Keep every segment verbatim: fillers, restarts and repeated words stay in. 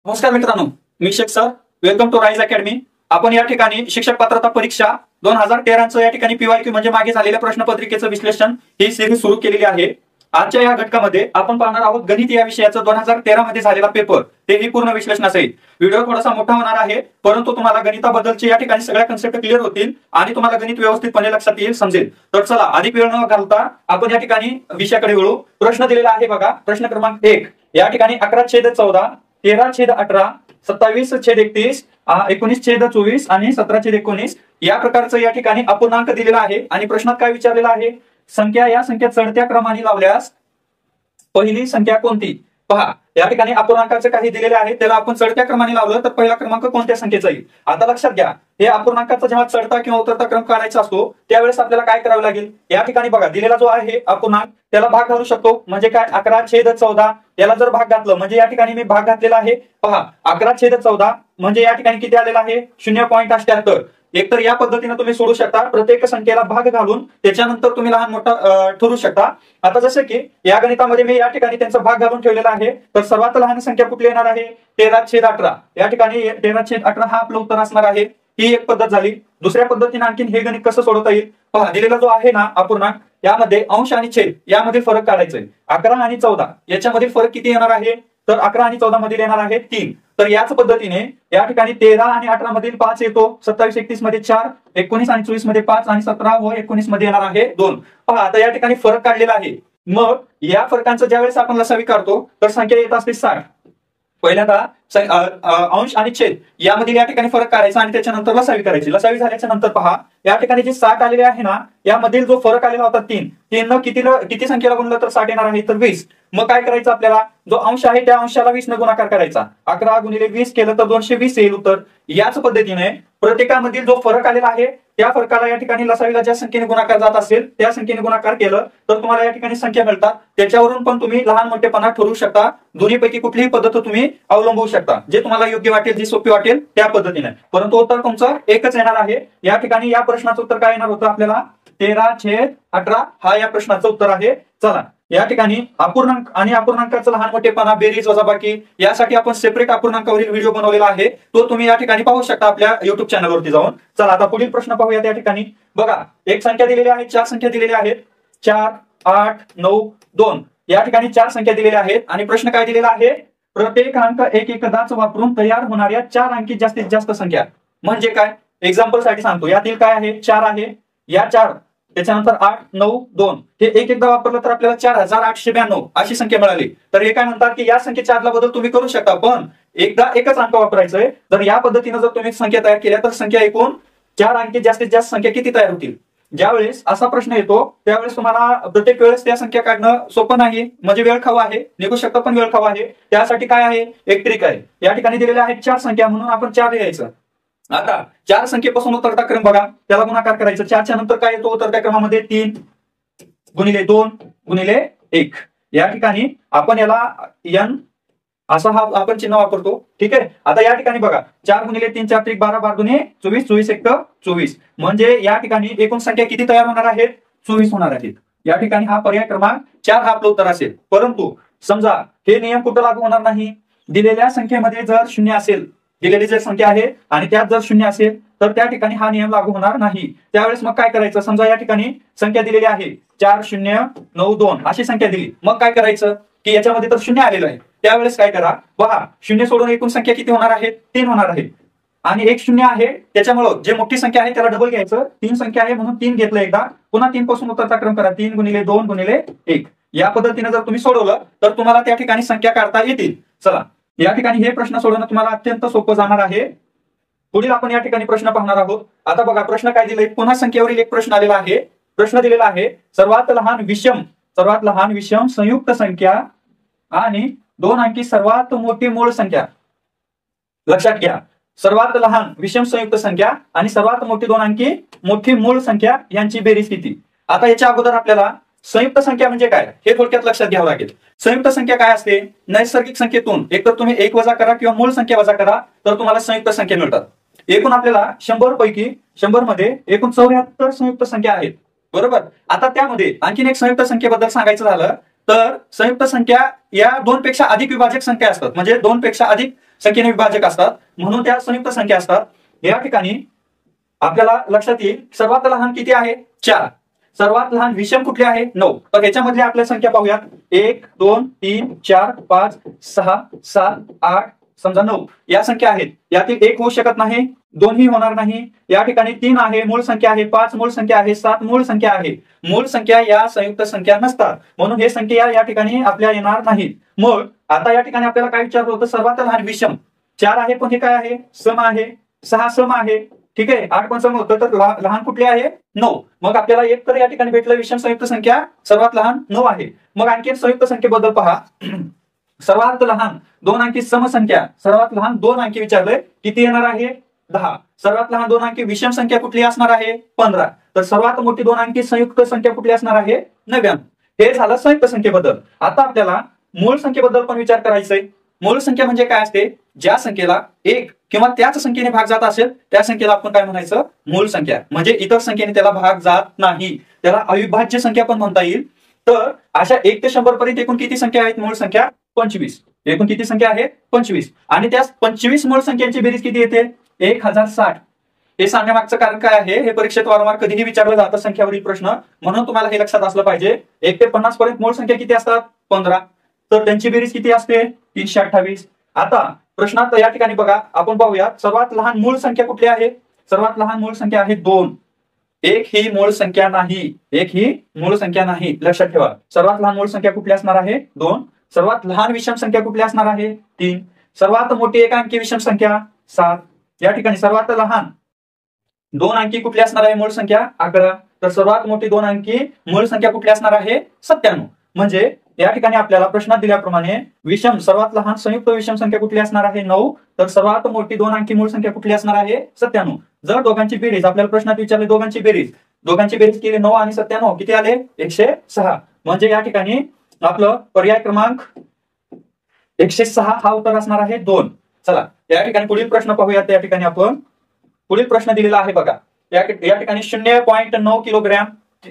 नमस्कार मित्रांनो, मी Shaikh sir. Welcome to Rise Academy. आपण या ठिकाणी शिक्षक पात्रता परीक्षा दोन हजार तेराचं या ठिकाणी पीवायक्यू म्हणजे मागे झालेल्या प्रश्नपत्रिकेचं विश्लेषण ही सिरीज सुरू केलेली आहे. आजच्या या घटकामध्ये आपण पाहणार आहोत गणित या विषयाचं दोन हजार तेरा मध्ये झालेला पेपर, तेही पूर्ण विश्लेषणासहित. व्हिडिओ थोडासा मोठा होणार आहे, परंतु तुम्हाला गणिताबद्दलचे या ठिकाणी सगळ्या कन्सेप्ट क्लिअर होतील आणि तुम्हाला गणित व्यवस्थितपणे लक्षात येईल, समजेल. तर चला, अधिक वेळ न घालता आपण या ठिकाणी विषयाकडे वळू. प्रश्न दिलेला आहे बघा. प्रश्न क्रमांक एक या ठिकाणी अकरा छेद चौदा, तेरा छेद अठरा, सत्तावीस छेद एकतीस, एकोणीस छेद चोवीस आणि सतरा छेद एकोणीस या प्रकारचं या ठिकाणी अपूर्णांक दिलेला आहे. आणि प्रश्नात काय विचारलेला आहे? संख्या या संख्या चढत्या क्रमाने लावल्यास पहिली संख्या कोणती? पहा, या ठिकाणी अपूर्णांकाचे काही दिलेले आहे, त्याला आपण चढत्या क्रमाने लावलं तर पहिला क्रमांक कोणत्या संख्येचा येईल? आता लक्षात घ्या, हे अपूर्णांकाचा जेव्हा चढता किंवा उतरता क्रम काढायचा असतो त्यावेळेस आपल्याला काय करावं लागेल? या ठिकाणी बघा, दिलेला जो आहे अपूर्णांक त्याला भाग घालू शकतो. म्हणजे काय? अकरा छेद चौदा याला जर भाग घातलं म्हणजे या ठिकाणी मी भाग घातलेला आहे. पहा, अकरा छेद चौदा म्हणजे या ठिकाणी किती आलेला आहे? शून्य पॉईंट अठ्याहत्तर. एकतर या पद्धतीने तुम्ही सोडू शकता, प्रत्येक संख्येला भाग घालून त्याच्यानंतर तुम्ही लहान मोठा ठरवू शकता. आता जसं की या गणितामध्ये मी या ठिकाणी त्यांचा भाग घालून ठेवलेला आहे, तर सर्वात लहान संख्या कुठली येणार आहे? तेरा छेद अठरा. या ठिकाणी तेरा छेद अठरा हा आपलं उत्तर असणार आहे. ही एक पद्धत झाली. दुसऱ्या पद्धतीने आणखी हे गणित कसं सोडवता येईल? पहा, दिलेला जो आहे ना अपूर्णांक, यामध्ये अंश आणि छेद यामध्ये फरक काढायचा आहे. अकरा आणि चौदा याच्यामधील फरक किती येणार आहे? तर अकरा आणि चौदा मधील येणार आहे तीन. तर याच पद्धतीने या ठिकाणी तेरा आणि अठरा मधील पाच येतो, सत्तावीस एकतीस मध्ये चार, एकोणीस आणि चोवीस मध्ये पाच आणि सतरा व एकोणीस मध्ये येणार आहे दोन. पहा, आता या ठिकाणी फरक काढलेला आहे. मग या फरकांचा ज्यावेळेस आपण लसावी काढतो तर संख्या येत असते साठ. पहिल्यांदा अंश आणि छेद यामधील या ठिकाणी फरक काढायचा आणि त्याच्यानंतर लसावी करायची. लसावी झाल्याच्या नंतर पहा, या ठिकाणी जे साठ आलेले आहे ना, यामधील जो फरक आलेला होता तीन, तीन किती किती संख्येला गुणलं तर साठ येणार आहे? तर वीस. मग काय करायचं आपल्याला? जो अंश आहे त्या अंशाला वीस न गुणाकार करायचा. अकरा गुणिले वीस केलं तर दोनशे वीस येईल उत्तर. याच पद्धतीने प्रत्येकामधील जो फरक आलेला आहे त्या फरकाला या ठिकाणी लसावीला ज्या संख्येने गुणाकार जात असेल त्या संख्येने गुणाकार केलं तर तुम्हाला या ठिकाणी संख्या मिळतात. त्याच्यावरून पण तुम्ही लहान मोठेपणा ठरवू शकता. दोन्हीपैकी कुठलीही पद्धत तुम्ही अवलंबू शकता, जे तुम्हाला योग्य वाटेल, जी सोपी वाटेल त्या पद्धतीने. परंतु उत्तर तुमचं एकच येणार आहे. या ठिकाणी या प्रश्नाचं उत्तर काय येणार होतं आपल्याला? तेरा छेद अठरा हा या प्रश्नाचं उत्तर आहे. चला, या ठिकाणी अपूर्णांक आणि अपूर्णांकाचा लहान मोठेपणा, बेरीज वजाबाकी यासाठी आपण सेपरेट अपूर्णांकावरील व्हिडिओ बनवलेला आहे, तो तुम्ही या ठिकाणी पाहू शकता आपल्या युट्यूब चॅनलवरती जाऊन. चला, आता पुढील प्रश्न पाहूया. त्या ठिकाणी बघा, एक संख्या दिलेली आहे, चार संख्या दिलेल्या आहेत. चार, आठ, नऊ, दोन या ठिकाणी चार संख्या दिलेल्या आहेत आणि प्रश्न काय दिलेला आहे? प्रत्येक अंक एक एकदाच वापरून तयार होणाऱ्या चार अंकी जास्तीत जास्त संख्या. म्हणजे काय? एक्झाम्पल साठी सांगतो. यातील काय आहे? चार आहे. या चार, त्याच्यानंतर आठ, नऊ, दोन हे एक एकदा वापरलं तर आपल्याला चार हजार आठशे ब्याण्णव अशी संख्या मिळाली. तर हे काय म्हणतात की या संख्येच्या आदला बदल तुम्ही करू शकता, पण एकदा एकच अंक वापरायचंय. तर या पद्धतीने जर तुम्ही संख्या तयार केल्या तर संख्या एकूण चार अंकी जास्तीत जास्त संख्या किती तयार होतील? ज्यावेळेस असा प्रश्न येतो त्यावेळेस तुम्हाला प्रत्येक वेळेस त्या संख्या काढणं सोपं नाही, म्हणजे वेळ खावा आहे, निघू शकतं पण वेळ खावा आहे. त्यासाठी काय आहे? एक ट्रिक आहे. या ठिकाणी दिलेल्या आहेत चार संख्या, म्हणून आपण चार लिहायचं. आता चार संख्येपासून उतरता क्रम बघा, त्याला गुणाकार करायचं. चारच्या नंतर काय येतो उतरत्या क्रमामध्ये? तीन गुणिले दोन गुणिले एक. या ठिकाणी आपण याला एन असा हा आपण चिन्ह वापरतो. ठीक आहे. आता या ठिकाणी बघा, चार गुणिले तीन, चार त्रिक बारा, बारा दुने चोवीस, चोवीस एक चोवीस. म्हणजे या ठिकाणी एकूण संख्या किती तयार होणार आहेत? चोवीस होणार आहेत. या ठिकाणी हा पर्याय क्रमांक चार हा आपलं उत्तर असेल. परंतु समजा हे नियम कुठं लागू होणार नाही? दिलेल्या संख्येमध्ये जर शून्य असेल, दिलेली जर संख्या आहे आणि त्यात जर शून्य असेल तर त्या ठिकाणी हा नियम लागू होणार नाही. त्यावेळेस मग काय करायचं? समजा या ठिकाणी संख्या दिलेली आहे चार, शून्य, नऊ, दोन अशी संख्या दिली. मग काय करायचं की याच्यामध्ये तर शून्य आलेलं आहे, त्यावेळेस काय करा? पहा, शून्य सोडून एकूण संख्या किती होणार आहे? तीन होणार आहे. आणि एक शून्य आहे त्याच्यामुळं जे मोठी संख्या आहे त्याला डबल घ्यायचं. तीन संख्या आहे म्हणून तीन घेतलं एकदा, पुन्हा तीन पासून उतरता क्रम करा. तीन गुणिले दोन गुणिले एक. या पद्धतीने जर तुम्ही सोडवलं तर तुम्हाला त्या ठिकाणी संख्या काढता येतील. चला, या ठिकाणी हे प्रश्न सोडवणं तुम्हाला अत्यंत सोपं जाणार आहे. पुढील आपण या ठिकाणी प्रश्न पाहणार आहोत. आता बघा, प्रश्न काय दिलाय? पुन्हा संख्येवरील एक प्रश्न आलेला आहे. प्रश्न दिलेला आहे, सर्वात लहान विषम सर्वात लहान विषम संयुक्त संख्या आणि दोन अंकी सर्वात मोठी मूळ संख्या. लक्षात घ्या, सर्वात लहान विषम संयुक्त संख्या आणि सर्वात मोठी दोन अंकी मोठी मूळ संख्या यांची बेरीज किती? आता याच्या अगोदर आपल्याला संयुक्त संख्या म्हणजे काय हे थोडक्यात लक्षात घ्यावं लागेल. संयुक्त संख्या काय असते? नैसर्गिक संख्येतून एकतर तुम्ही एक वजा करा किंवा मूळ संख्या वजा करा तर तुम्हाला संयुक्त संख्या मिळतात. एकूण आपल्याला शंभर पैकी शंभर मध्ये एकूण चौऱ्याहत्तर संयुक्त संख्या आहेत, बरोबर. आता त्यामध्ये आणखीन एक संयुक्त संख्येबद्दल सांगायचं झालं तर संयुक्त संख्या या दोन पेक्षा अधिक विभाजक संख्या असतात, म्हणजे दोन पेक्षा अधिक संख्येने विभाजक असतात म्हणून त्या संयुक्त संख्या असतात। या ठिकाणी आपल्याला लक्षात येईल सर्वात लहान किती आहे चार, सर्वात लहान विषम कुठले आहे नऊ। तर याच्यामधल्या आपल्या संख्या पाहूयात, एक दोन तीन चार पाच सहा सात आठ समजा नऊ या संख्या आहेत। यातील एक होऊ शकत नाही, दोन्ही होणार नाही। या ठिकाणी तीन आहे मूळ संख्या आहे, पाच मूळ संख्या आहे, सात मूळ संख्या आहे। मूळ संख्या या संयुक्त संख्या नसतात म्हणून हे संख्या या ठिकाणी आपल्या येणार नाहीत। मग आता या ठिकाणी आपल्याला काय विचारलं होतं, सर्वात लहान विषम चार आहे पण हे काय आहे सम आहे, सहा सम आहे, ठीक आहे, आठ पण सम होतं तर लहान कुठले आहे नऊ। मग आपल्याला एक तर या ठिकाणी भेटलं विषम संयुक्त संख्या सर्वात लहान नऊ आहे। मग आणखी संयुक्त संख्येबद्दल पहा, सर्वात लहान दोन अंकी समसंख्या, सर्वात लहान दोन अंकी विचारलंय किती येणार आहे दहा। सर्वात लहान दोन अंकी विषम संख्या कुठली असणार आहे पंधरा। तर सर्वात मोठी दोन अंकी संयुक्त संख्या कुठली असणार आहे नव्याण्णव। हे झालं संयुक्त संख्येबद्दल। आता आपल्याला मूळ संख्येबद्दल पण विचार करायचा आहे। मूळ संख्या म्हणजे काय असते, ज्या संख्येला एक किंवा त्याच संख्येने भाग जात असेल त्या संख्येला आपण काय म्हणायचं मूळ संख्या, म्हणजे इतर संख्येने त्याला भाग जात नाही, त्याला अविभाज्य संख्या पण म्हणता येईल। तर अशा एक ते शंभर पर्यंत एकूण किती संख्या आहेत मूळ संख्या पंचवीस, एकूण किती संख्या आहेत पंचवीस, आणि त्या पंचवीस मूळ संख्यांची बेरीज किती येते एक हजार साठ। हे सांगण्यामागचं कारण काय आहे, हे परीक्षेत वारंवार कधीही विचारलं जातं संख्यावरील प्रश्न, म्हणून तुम्हाला हे लक्षात असलं पाहिजे। एक ते पन्नास पर्यंत मूळ संख्या किती असतात पंधरा, तर त्यांची बेरीज किती असते तीनशे अठ्ठावीस। आता प्रश्नात या ठिकाणी बघा आपण पाहूया सर्वात लहान मूळ संख्या कुठली आहे, सर्वात लहान मूळ संख्या आहे दोन। एक ही मूळ संख्या नाही, एक ही मूळ संख्या नाही, लक्षात ठेवा। सर्वात लहान मूळ संख्या कुठली असणार आहे दोन। सर्वात लहान विषम संख्या कुठली असणार आहे तीन। सर्वात मोठी एक अंकी विषम संख्या सात। या ठिकाणी सर्वात लहान दोन अंकी कुठली असणार आहे मूळ संख्या अकरा। तर सर्वात मोठी दोन अंकी मूळ संख्या कुठली असणार आहे सत्त्याण्णव। म्हणजे या ठिकाणी आपल्याला प्रश्नात दिल्याप्रमाणे विषम सर्वात लहान संयुक्त विषम संख्या कुठली असणार आहे नऊ, तर सर्वात मोठी दोन अंकी मूळ संख्या कुठली असणार आहे सत्त्याण्णव। जर दोघांची बेरीज आपल्याला प्रश्नात विचारले, दोघांची बेरीज दोघांची बेरीज केली नऊ आणि सत्त्याण्णव किती आले एकशे सहा। म्हणजे या ठिकाणी आपलं पर्याय क्रमांक एकशे सहा हा उत्तर असणार आहे दोन। चला या ठिकाणी पुढील प्रश्न पाहूयात। या ठिकाणी आपण पुढील प्रश्न दिलेला आहे बघा, या ठिकाणी शून्य पॉईंट नऊ किलोग्रॅम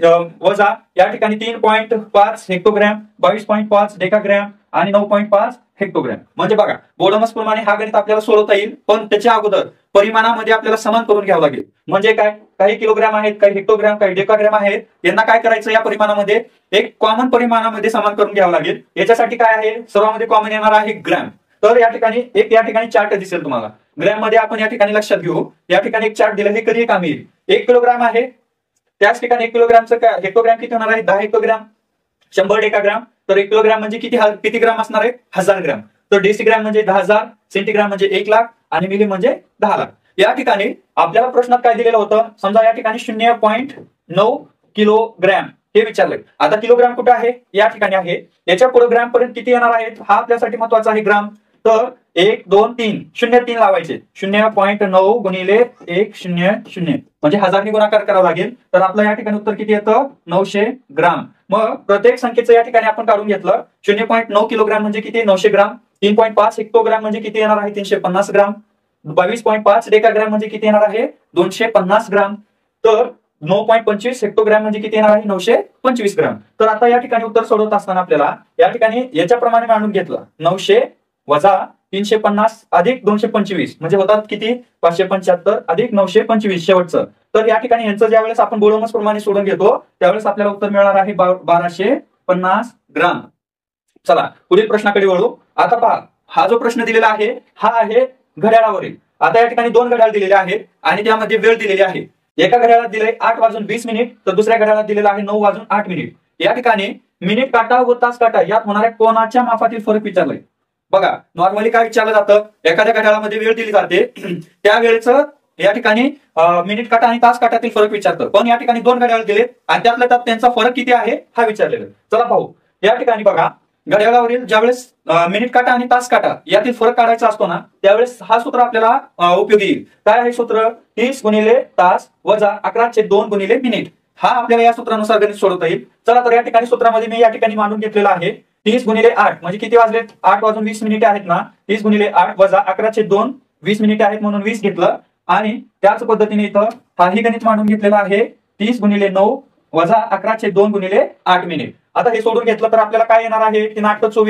वजा या ठिकाणी तीन पॉईंट पाच हेक्टोग्रॅम, बावीस पॉईंट पाच डेकाग्रॅम आणि नऊ पॉईंट पाच हेक्टोग्रॅम। म्हणजे बघा बोडोमस प्रमाणे हा गणित आपल्याला सोडवता येईल, पण त्याच्या अगोदर परिमाणामध्ये आपल्याला समान करून घ्यावं लागेल। म्हणजे काय, काही किलोग्रॅम आहेत, काही हेक्टोग्रॅम, काही डेकाग्रॅम आहेत, यांना काय करायचं या परिमाणामध्ये एक कॉमन परिमाणामध्ये समान करून घ्यावं लागेल। याच्यासाठी काय आहे सर्वांमध्ये कॉमन येणार आहे ग्रॅम। तर या ठिकाणी एक या ठिकाणी चार्ट दिसेल तुम्हाला, ग्रॅम मध्ये आपण या ठिकाणी लक्षात घेऊ। या ठिकाणी एक चार्ट दिलं, हे कधी कामी येईल। एक किलोग्राम आहे, त्याच ठिकाणी एक किलोग्रामचं काय हेक्टोग्रॅम किती होणार आहे दहा हेक्टोग्रॅम, शंभर डेकाग्राम। तर एक किलोग्राम म्हणजे किती किती ग्राम असणार आहे हजार ग्रॅम। तर डेसिग्रॅम म्हणजे दहा हजार, सेंटीग्राम म्हणजे एक लाख आणि मिली म्हणजे दहा लाख। या ठिकाणी आपल्याला प्रश्नात काय दिलेलं होतं, समजा या ठिकाणी शून्य पॉईंट नऊ किलोग्रॅम हे विचारलंय। आता किलोग्राम कुठे आहे या ठिकाणी आहे, याच्या पुढे ग्रॅम पर्यंत किती येणार आहेत हा आपल्यासाठी महत्वाचा आहे ग्राम। तर एक दोन तीन शून्य तीन लावायचे, शून्य पॉईंट नऊ गुणिले एक शून्य शून्य म्हणजे हजारनी गुणाकार करावा लागेल। तर आपलं या ठिकाणी उत्तर किती येतं नऊशे ग्राम। मग प्रत्येक संख्येचं या ठिकाणी आपण काढून घेतलं, शून्य पॉईंट नऊ किलोग्राम म्हणजे किती नऊशे ग्राम, तीन पॉईंट पाच हेक्टोग्राम म्हणजे किती येणार आहे तीनशे पन्नास ग्राम, बावीस पॉईंट पाच डेकाग्राम म्हणजे किती येणार आहे दोनशे पन्नास ग्राम, तर नऊ पॉईंट पंचवीस हेक्टोग्राम म्हणजे किती येणार आहे नऊशे पंचवीस ग्राम। तर आता या ठिकाणी उत्तर सोडवत असताना आपल्याला या ठिकाणी याच्याप्रमाणे मांडून घेतलं, नऊशे वजा तीनशे पन्नास अधिक दोनशे पंचवीस म्हणजे होतात किती पाचशे पंच्याहत्तर अधिक नऊशे पंचवीस शेवटचं। तर या ठिकाणी यांचं ज्यावेळेस आपण बोडोमस प्रमाणे सोडून घेतो त्यावेळेस आपल्याला उत्तर मिळणार आहे बाराशे पन्नास ग्राम। चला पुढील प्रश्नाकडे वळू। आता पहा हा जो प्रश्न दिलेला आहे हा आहे घड्याळावरील। आता या ठिकाणी दोन घड्याळ दिलेले आहेत आणि त्यामध्ये वेळ दिलेली आहे। एका घड्याळात दिले आठ वाजून वीस मिनिट तर दुसऱ्या घड्याळात दिलेला आहे नऊ वाजून आठ मिनिट। या ठिकाणी मिनिट काटा व तास काटा यात होणाऱ्या कोणाच्या मापातील फरक विचारलाय। बघा नॉर्मली काय विचारलं जातं, एखाद्या घड्याळामध्ये वेळ दिली जाते त्या वेळेचं या ठिकाणी मिनिट काटा आणि तास काटातील फरक विचारतं, पण या ठिकाणी दोन घड्याळ दिलेत आणि त्यातल्या त्यात त्यांचा फरक किती आहे हा विचारलेला। चला पाहू या ठिकाणी बघा घड्याळावरील ज्यावेळेस मिनिट काटा आणि तास काटा यातील फरक काढायचा असतो ना त्यावेळेस हा सूत्र आपल्याला उपयोगी येईल। काय आहे सूत्र, तीस गुणिले तास वजा अकराशे दोन गुणिले मिनिट। हा आपल्याला या सूत्रानुसार गणित सोडवता येईल। चला तर या ठिकाणी सूत्रामध्ये मी या ठिकाणी मांडून घेतलेला आहे तीस गुणिले आठ म्हणजे किती वाजले आठ वाजून वीस मिनिटे आहेत ना, तीस गुणिले आठ वजा अकराशे दोन वीस मिनिटे आहेत म्हणून वीस घेतलं आणि त्याच पद्धतीने इथं हाही गणित मांडून घेतलेला आहे तीस गुणिले नऊ वजा अकराशे दोन गुणिले आठ मिनिट। आता हे सोडून घेतलं तर आपल्याला काय येणार आहे तीन आठ चोवीस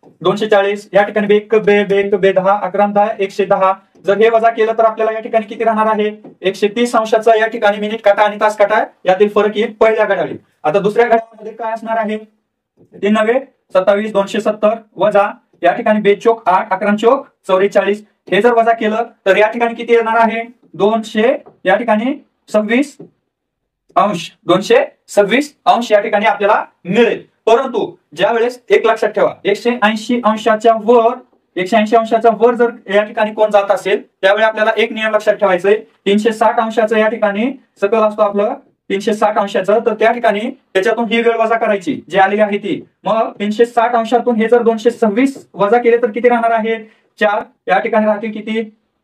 दोनशे चाळीस, या ठिकाणी बेक बे बेक बे दहा, अकरा दहा एकशे दहा. जर हे वजा केलं तर आपल्याला या ठिकाणी किती राहणार आहे? एकशे तीस अंशाचा या ठिकाणी मिनिट काटा आणि तास काटा यातील फरक येईल पहिल्या घड्याळी. आता दुसऱ्या घड्याळामध्ये काय असणार आहे? तीन नव्हे सत्तावीस, दोनशे सत्तर वजा या ठिकाणी बेचोक आठ, अकरा चोक चौवेचाळीस. हे जर वजा केलं तर या ठिकाणी किती येणार आहे? दोनशे या ठिकाणी सव्वीस अंश, दोनशे सव्वीस अंश या ठिकाणी आपल्याला मिळेल. परंतु ज्या वेळेस एक लक्षात ठेवा, एकशे ऐंशी अंशाच्या वर एकशे ऐंशी अंशाच्या वर जर या ठिकाणी कोण जात असेल त्यावेळी आपल्याला एक नियम लक्षात ठेवायचा आहे. तीनशे साठ अंशाचं या ठिकाणी सकल असतो आपलं तीनशे साठ अंशाचं, तर त्या ठिकाणी त्याच्यातून ही वेळ वजा करायची जी आलेली आहे ती. मग तीनशे साठ अंशातून हे जर दोनशे सव्वीस वजा केले तर किती राहणार आहे? चार. या ठिकाणी राहतील किती?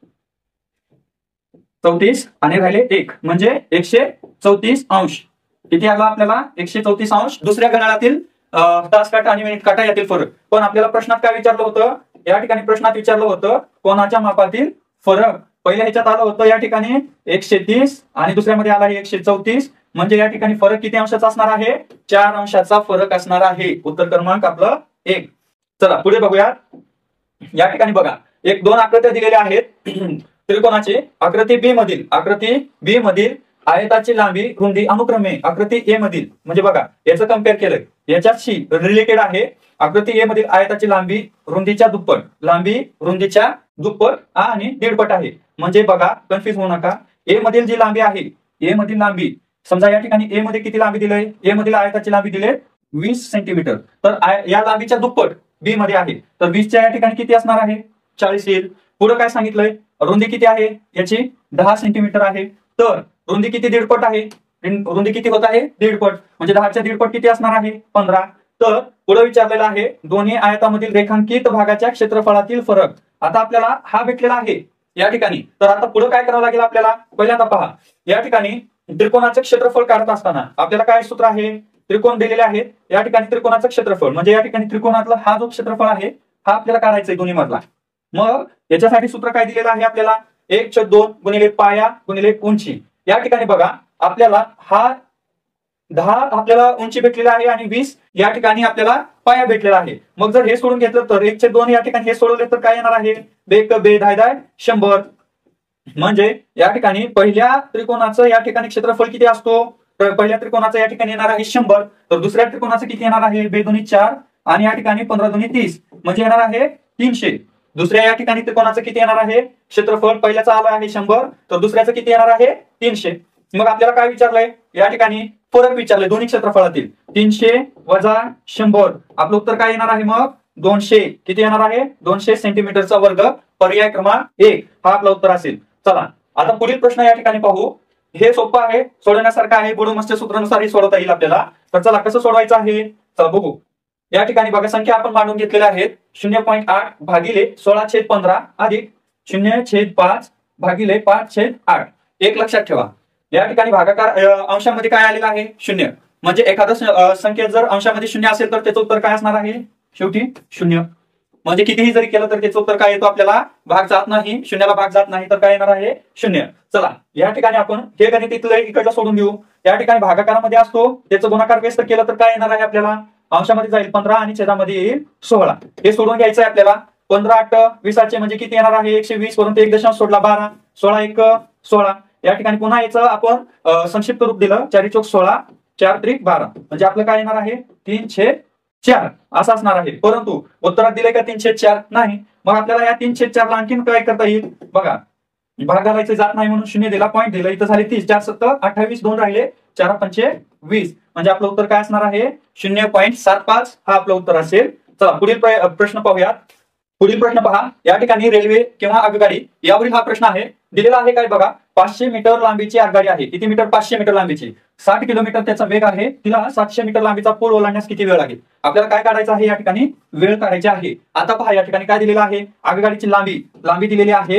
चौतीस आणि राहिले एक, म्हणजे एकशे चौतीस अंश. किती आला आपल्याला? एकशे चौतीस अंश. दुसऱ्या घड्याळातील तास काटा आणि मिनिट काटा यातील फरक. पण आपल्याला प्रश्नात काय विचारलं होतं? या ठिकाणी प्रश्नात विचारलं होतं कोणाच्या मापातील फरक. पहिल्या ह्याच्यात आलं होतं या ठिकाणी एकशे तीस आणि दुसऱ्यामध्ये आला आहे एकशे चौतीस, म्हणजे या ठिकाणी फरक किती अंशाचा असणार आहे? चार अंशाचा फरक असणार आहे. उत्तर क्रमांक आपलं एक. चला पुढे बघूया. या ठिकाणी बघा एक दोन आकृत्या दिलेल्या आहेत त्रिकोणाचे. आकृती बी मधील आकृती बी मधील आयताची लांबी रुंदी अनुक्रमे आकृती ए मधील, म्हणजे बघा याचं कम्पेअर केलं याच्याशी रिलेटेड आहे. आकृती ए मधील आयताची लांबी रुंदीच्या दुप्पट, लांबी रुंदीच्या दुप्पट आणि दीडपट आहे. म्हणजे बघा कन्फ्युज होऊ नका. ए मधील जी लांबी आहे, ए मधील लांबी समजा या ठिकाणी ए मध्ये किती लांबी दिलंय? ए मधील आयताची लांबी दिले वीस सेंटीमीटर. तर या लांबीच्या दुप्पट बी मध्ये आहे, तर वीसच्या या ठिकाणी किती असणार आहे? चाळीस येईल. पुढे काय सांगितलंय? रुंदी किती आहे याची? दहा सेंटीमीटर आहे. तर रुंदी किती? दीडपट आहे. रुंदी किती होत आहे? दीडपट, म्हणजे दहाच्या दीडपट किती असणार आहे? पंधरा. तर पुढे विचारलेला आहे दोन्ही आयतामधील रेखांकित भागाच्या क्षेत्रफळातील फरक. आता आपल्याला हा भेटलेला आहे या ठिकाणी. तर आता पुढे काय करावं लागेल आपल्याला? पहिल्यांदा पहा, या ठिकाणी त्रिकोणाचं क्षेत्रफळ काढत असताना आपल्याला काय सूत्र आहे? त्रिकोण दिलेले आहेत, या ठिकाणी त्रिकोणाचं क्षेत्रफळ म्हणजे या ठिकाणी त्रिकोणातला हा जो क्षेत्रफळ आहे हा आपल्याला काढायचा आहे दोन्ही मधला. मग याच्यासाठी सूत्र काय दिलेलं आहे आपल्याला? एक छेद दोन गुणिले पाया गुणिले उंची. या ठिकाणी बघा आपल्याला हा दहा आपल्याला उंची भेटलेला आहे आणि वीस या ठिकाणी आपल्याला पाया भेटलेला आहे. मग जर हे सोडून घेतलं तर एक छेद दोन या ठिकाणी हे सोडवले तर काय येणार आहे? बेक बे धाय धाय शंभर. म्हणजे या ठिकाणी पहिल्या त्रिकोणाचं या ठिकाणी क्षेत्रफळ किती असतो? पहिल्या त्रिकोणाचं या ठिकाणी येणार आहे शंभर. तर दुसऱ्या त्रिकोणाचं किती येणार आहे? बे दोन्ही चार आणि या ठिकाणी पंधरा दोन्ही तीस, म्हणजे येणार आहे तीनशे. दुसऱ्या या ठिकाणी त्रिकोणाचं किती येणार आहे? क्षेत्रफळ पहिल्याचं आलं आहे शंभर, तर दुसऱ्याचं किती येणार आहे? तीनशे. मग आपल्याला काय विचारलंय? या ठिकाणी फरक विचारले दोन्ही क्षेत्रफळातील. तीनशे वजा शंभर, आपलं उत्तर काय येणार आहे? मग दोनशे. किती येणार आहे? दोनशे सेंटीमीटरचा वर्ग. पर्याय क्रमांक एक हा आपलं उत्तर असेल. चला आता पुढील प्रश्न या ठिकाणी पाहू. हे सोपं आहे, सोडवण्यासारखं आहे. बुडोमस्त्य सूत्रानुसार हे सोडवता येईल आपल्याला. तर चला कसं सोडवायचं आहे चला बघू. या ठिकाणी बघा संख्या आपण मांडून घेतलेल्या आहेत. शून्य पॉईंट आठ भागिले सोळा छेद पंधरा अधिक शून्य छेद पाच भागिले पाच छेद आठ. एक लक्षात ठेवा, या ठिकाणी भागाकार अंशामध्ये काय आलेला आहे? शून्य. म्हणजे एखादं संख्या जर अंशामध्ये शून्य असेल तर त्याचं उत्तर काय असणार आहे? शेवटी शून्य. म्हणजे कितीही जरी केलं तर त्याचं उत्तर काय येतो आपल्याला? भाग जात नाही, शून्याला भाग जात नाही, तर काय येणार आहे? शून्य. चला या ठिकाणी आपण हे गणित इथलं इकडलं सोडून देऊ. या ठिकाणी भागाकारामध्ये असतो त्याचं गुणाकार व्यस्त केलं तर काय येणार आहे आपल्याला? अंशामध्ये जाईल पंधरा आणि छेदामध्ये येईल सोळा. हे सोडून घ्यायचं आहे आपल्याला. पंधरा आठ विसाचे म्हणजे किती येणार आहे? एकशे वीस परंतु एक दशांश सोडला बारा, सोळा एक सोळा. या ठिकाणी पुन्हा याचं आपण संक्षिप्त रूप दिलं चारी चौक सोळा चार त्रिक बारा, म्हणजे आपलं काय येणार आहे? तीन छेद चार असं असणार आहे. परंतु उत्तरात दिलंय का तीन छेद चार? नाही. मग आपल्याला या तीन छेद चारला आणखीन काय करता येईल? बघा भाग घालायचं जात नाही म्हणून शून्य दिला, पॉईंट दिला. इथं झाले तीस, चार सत्तर अठ्ठावीस, दोन राहिले चार पंचे वीस, म्हणजे आपलं उत्तर काय असणार आहे? शून्य पॉईंट सात पाच हा आपलं उत्तर असेल. चला पुढील प्रश्न पाहूयात. पुढील प्रश्न पहा. या ठिकाणी रेल्वे किंवा आगगाडी यावरील हा प्रश्न आहे. दिलेला आहे काय बघा, पाचशे मीटर लांबीची आगगाडी आहे. किती मीटर? पाचशे मीटर लांबीची. साठ किलोमीटर त्याचा वेग आहे. तिला सातशे मीटर लांबीचा पूल ओलांडण्यास किती वेळ लागेल? आपल्याला काय काढायचं आहे? या ठिकाणी वेळ काढायची आहे. आता पहा या ठिकाणी काय दिलेलं आहे? आगगाडीची लांबी लांबी दिलेली आहे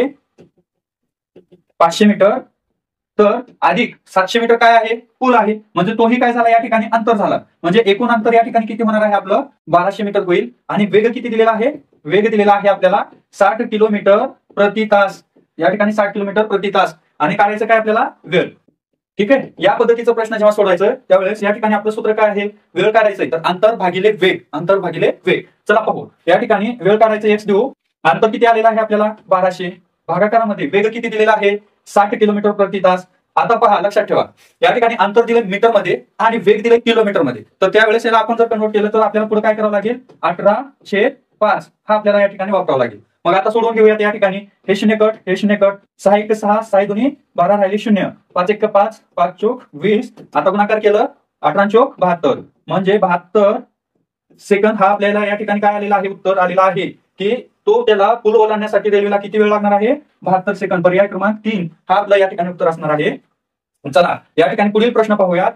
पाचशे मीटर, तर अधिक सातशे मीटर काय आहे? पूल आहे. म्हणजे तोही काय झाला? या ठिकाणी अंतर झाला. म्हणजे एकूण अंतर या ठिकाणी किती होणार आहे आपलं? बाराशे मीटर होईल. आणि वेग किती दिलेला आहे? वेग दिलेला आहे आपल्याला साठ किलोमीटर प्रति तास. या ठिकाणी साठ किलोमीटर प्रति तास. आणि काढायचं काय आपल्याला? वेळ. ठीक आहे, या पद्धतीचा प्रश्न जेव्हा सोडवायचं त्यावेळेस या ठिकाणी आपलं सूत्र काय आहे, वेळ काढायचंय तर अंतर भागिले वेग, अंतर भागिले वेग. चला पाहू, या ठिकाणी वेळ काढायचं एक्स देऊ, अंतर किती आलेलं आहे आपल्याला बाराशे, भागाकारामध्ये वेग किती दिलेला आहे साठ किलोमीटर प्रति तास. आता पहा, लक्षात ठेवा, या ठिकाणी अंतर दिले मीटर मध्ये आणि वेग दिले किलोमीटर मध्ये, तर त्यावेळेस याला आपण जर कन्वर्ट केलं तर आपल्याला पुढे काय करावं लागेल, अठरा छेद पाच हा आपल्याला या ठिकाणी वापरावा लागेल. मग आता सोडून घेऊयात, या ठिकाणी हे शून्य कट, हे शून्य कट, सहा एक सहा, सहा दोन्ही बारा राहिले शून्य, पाच एक पाच, पाच चोक वीस, आता गुणाकार केलं अठरा चोक बहात्तर, म्हणजे बहात्तर सेकंद हा आपल्याला या ठिकाणी काय आलेला आहे, उत्तर आलेला आहे की तो त्याला पूल ओलांडण्यासाठी रेल्वेला किती वेळ लागणार आहे, बहात्तर सेकंद. पर्याय क्रमांक तीन हा आपला या ठिकाणी उत्तर असणार आहे. चला या ठिकाणी पुढील प्रश्न पाहूयात.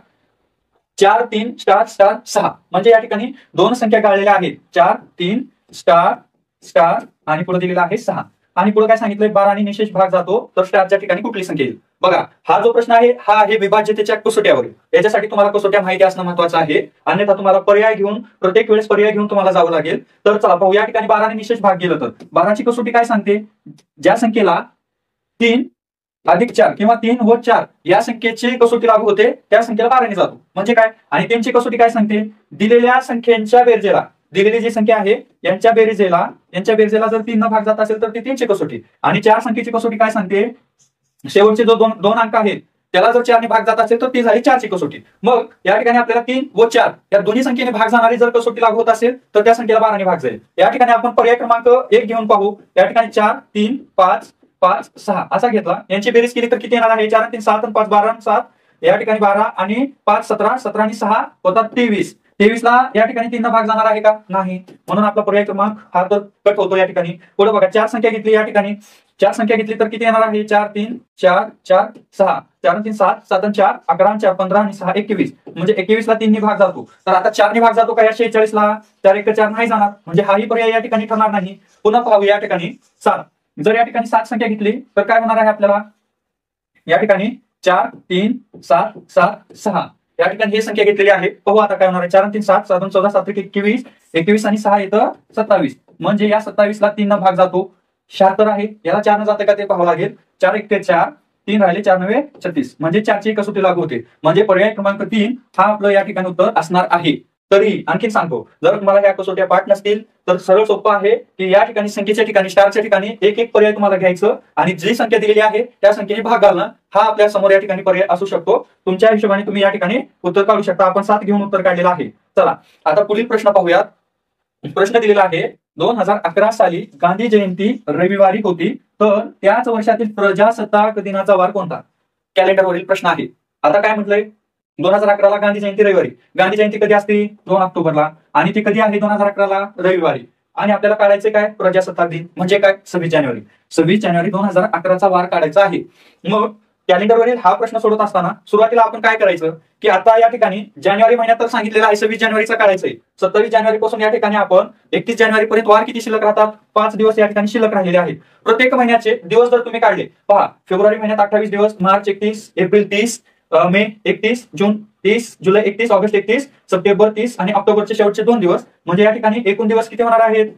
चार तीन स्टार स्टार सहा, म्हणजे या ठिकाणी दोन संख्या गाळलेल्या आहेत, चार तीन स्टार स्टार आणि पुढे दिलेला आहे सहा, आणि पुढे काय सांगितलंय, बारा आणि निशेष भाग जातो तर स्टारच्या ठिकाणी कुठली संख्या येईल. बघा, हा जो प्रश्न आहे हा आहे विभाज्यतेच्या कसोट्यावर, याच्यासाठी तुम्हाला कसोट्या माहिती असणं महत्वाचं आहे, अन्यथा तुम्हाला पर्याय घेऊन प्रत्येक वेळेस पर्याय घेऊन तुम्हाला जावं लागेल. तर चला पाहू, या ठिकाणी बारा आणि निशेष भाग गेलं तर बाराची कसोटी काय सांगते, ज्या संख्येला तीन अधिक चार किंवा तीन व चार या संख्येची कसोटी लागू होते त्या संख्येला बाराने जातो, म्हणजे काय. आणि त्यांची कसोटी काय सांगते, दिलेल्या संख्येच्या बेरजेला, दिलेली जी संख्या आहे यांच्या बेरीजेला यांच्या बेरजेला जर तीन भाग जात असेल तर ती तीनची कसोटी, आणि चार संख्येची कसोटी काय सांगते, शेवटचे जो दोन दोन अंक आहेत त्याला जर चारने भाग जात असेल तर ती झाली चारची कसोटी. मग या ठिकाणी आपल्याला तीन व चार या दोन्ही संख्येने भाग जाणारी जर कसोटी लागू होत असेल तर त्या संख्येला बाराने भाग जाईल. या ठिकाणी आपण पर्याय क्रमांक एक घेऊन पाहू, या ठिकाणी चार तीन पाच पाच सहा असा घेतला, यांची बेरीज केली तर किती येणार आहे, चार तीन सात आणि पाच बारा सात, या ठिकाणी बारा आणि पाच सतरा, सतरा आणि सहा होतात तेवीस, तेवीस ला या ठिकाणी तीन भाग जाणार आहे का, नाही, म्हणून आपला पर्याय क्रमांक हा तर कट होतो. या ठिकाणी पुढे बघा, चार संख्या घेतली, या ठिकाणी चार संख्या घेतली तर किती येणार आहे, चार तीन चार चार सहा, चार तीन सात, सात चार अकरा, चार पंधरा आणि सहा एकवीस, म्हणजे एकवीस ला तीन भाग जातो. तर आता चारने भाग जातो का या शेहेचाळीस ला, चार एक चार नाही जाणार, म्हणजे हाही पर्याय या ठिकाणी ठरणार नाही. पुन्हा पाहू, या ठिकाणी सात, जर या ठिकाणी सात संख्या घेतली तर काय होणार आहे आपल्याला, या ठिकाणी चार तीन सात सात सहा, या ठिकाणी ही संख्या घेतलेली आहे. पाहू आता काय होणार आहे, चार तीन सात, सात चौदा, सात एकवीस, एकवीस आणि सहा येतं सत्तावीस, म्हणजे या सत्तावीस ला तीन भाग जातो, शहात्तर आहे, याला चार न जाते का ते पाहावं लागेल, चार एक ते चार, तीन राहिले चार नव्हे छत्तीस, म्हणजे चारची कसोटी लागू होते, म्हणजे पर्याय क्रमांक तीन हा आपलं या ठिकाणी उत्तर असणार आहे. तरी आणखी सांगतो, जर तुम्हाला या कसोट्या पाठ नसतील तर सरळ सोपं आहे की या ठिकाणी संख्येच्या ठिकाणी स्टारच्या ठिकाणी एक एक पर्याय तुम्हाला घ्यायचं आणि जी संख्या दिलेली आहे त्या संख्येने भाग घालणं हा आपल्या समोर या ठिकाणी पर्याय असू शकतो. तुमच्या हिशोबाने तुम्ही या ठिकाणी उत्तर काढू शकता. आपण सात घेऊन उत्तर काढलेलं आहे. चला आता पुढील प्रश्न पाहूयात. प्रश्न दिलेला आहे, दोन हजार अकरा साली गांधी जयंती रविवारी होती, तर त्याच वर्षातील प्रजासत्ताक दिनाचा वार कोणता. कॅलेंडरवरील प्रश्न आहे. आता काय म्हटलंय, दोन हजार अकराला गांधी जयंती रविवारी, गांधी जयंती कधी असते दोन ऑक्टोबरला, आणि ती कधी आहे दोन हजार अकराला रविवारी, आणि आपल्याला काढायचे काय प्रजासत्ताक दिन म्हणजे काय सव्वीस जानेवारी, सव्वीस जानेवारी दोन हजार अकराचा वार काढायचा आहे. मग कॅलेंडरवरील हा प्रश्न सोडत असताना सुरुवातीला आपण काय करायचं की आता या ठिकाणी जानेवारी महिन्यात तर सांगितलेलं आहे सव्वीस जानेवारीचा काढायचंय, सत्तावीस जानेवारी पासून या ठिकाणी आपण एकतीस जानेवारी पर्यंत वार किती शिल्लक राहतात, पाच दिवस या ठिकाणी शिल्लक राहिलेले आहेत. प्रत्येक महिन्याचे दिवस जर तुम्ही काढले, पहा फेब्रुवारी महिन्यात अठ्ठावीस दिवस, मार्च एकतीस, एप्रिल तीस, मे एकतीस, जून तीस, जुलै एकतीस, ऑगस्ट एकतीस, सप्टेंबर तीस आणि ऑक्टोबरचे शेवटचे दोन दिवस, म्हणजे या ठिकाणी एकूण दिवस किती होणार आहेत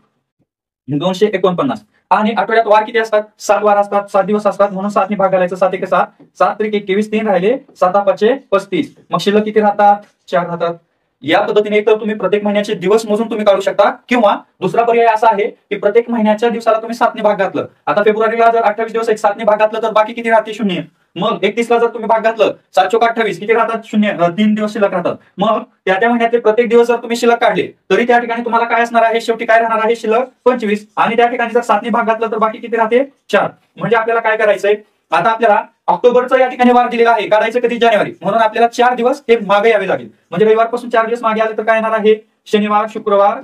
दोनशे एकोणपन्नास. आणि आठवड्यात वार किती असतात, सात वार असतात, सात दिवस असतात, म्हणून सातने भाग घालायचं, सात एक सात, सात त्रिक एकवीस, तीन राहिले, सात पाचशे पस्तीस, मग शिल्लक किती राहतात चार राहतात. या पद्धतीने एक तर तुम्ही प्रत्येक महिन्याचे दिवस मोजून तुम्ही काढू शकता, किंवा दुसरा पर्याय असा आहे की प्रत्येक महिन्याच्या दिवसाला तुम्ही सातने भाग घातलं. आता फेब्रुवारीला जर अठ्ठावीस दिवस एक सातने भाग घातलं तर बाकी किती राहते शून्य. मग एकतीस ला जर तुम्ही भाग घातलं, सात चौक अठ्ठावीस किती राहतात शून्य, तीन दिवस शिल्लक राहतात. मग त्या त्या महिन्यातले प्रत्येक दिवस जर तुम्ही शिल्लक काढले तरी त्या ठिकाणी तुम्हाला काय असणार आहे, शेवटी काय राहणार आहे शिल्लक पंचवीस, आणि त्या ठिकाणी जर सातने भाग घातलं तर बाकी किती राहते चार. म्हणजे आपल्याला काय करायचंय, आता आपल्याला ऑक्टोबरचा या ठिकाणी वार दिलेला आहे, काढायचं कधी जानेवारी, म्हणून आपल्याला चार दिवस हे मागे यावे लागेल. म्हणजे रविवार पासून चार दिवस मागे आले तर काय येणार आहे, शनिवार शुक्रवार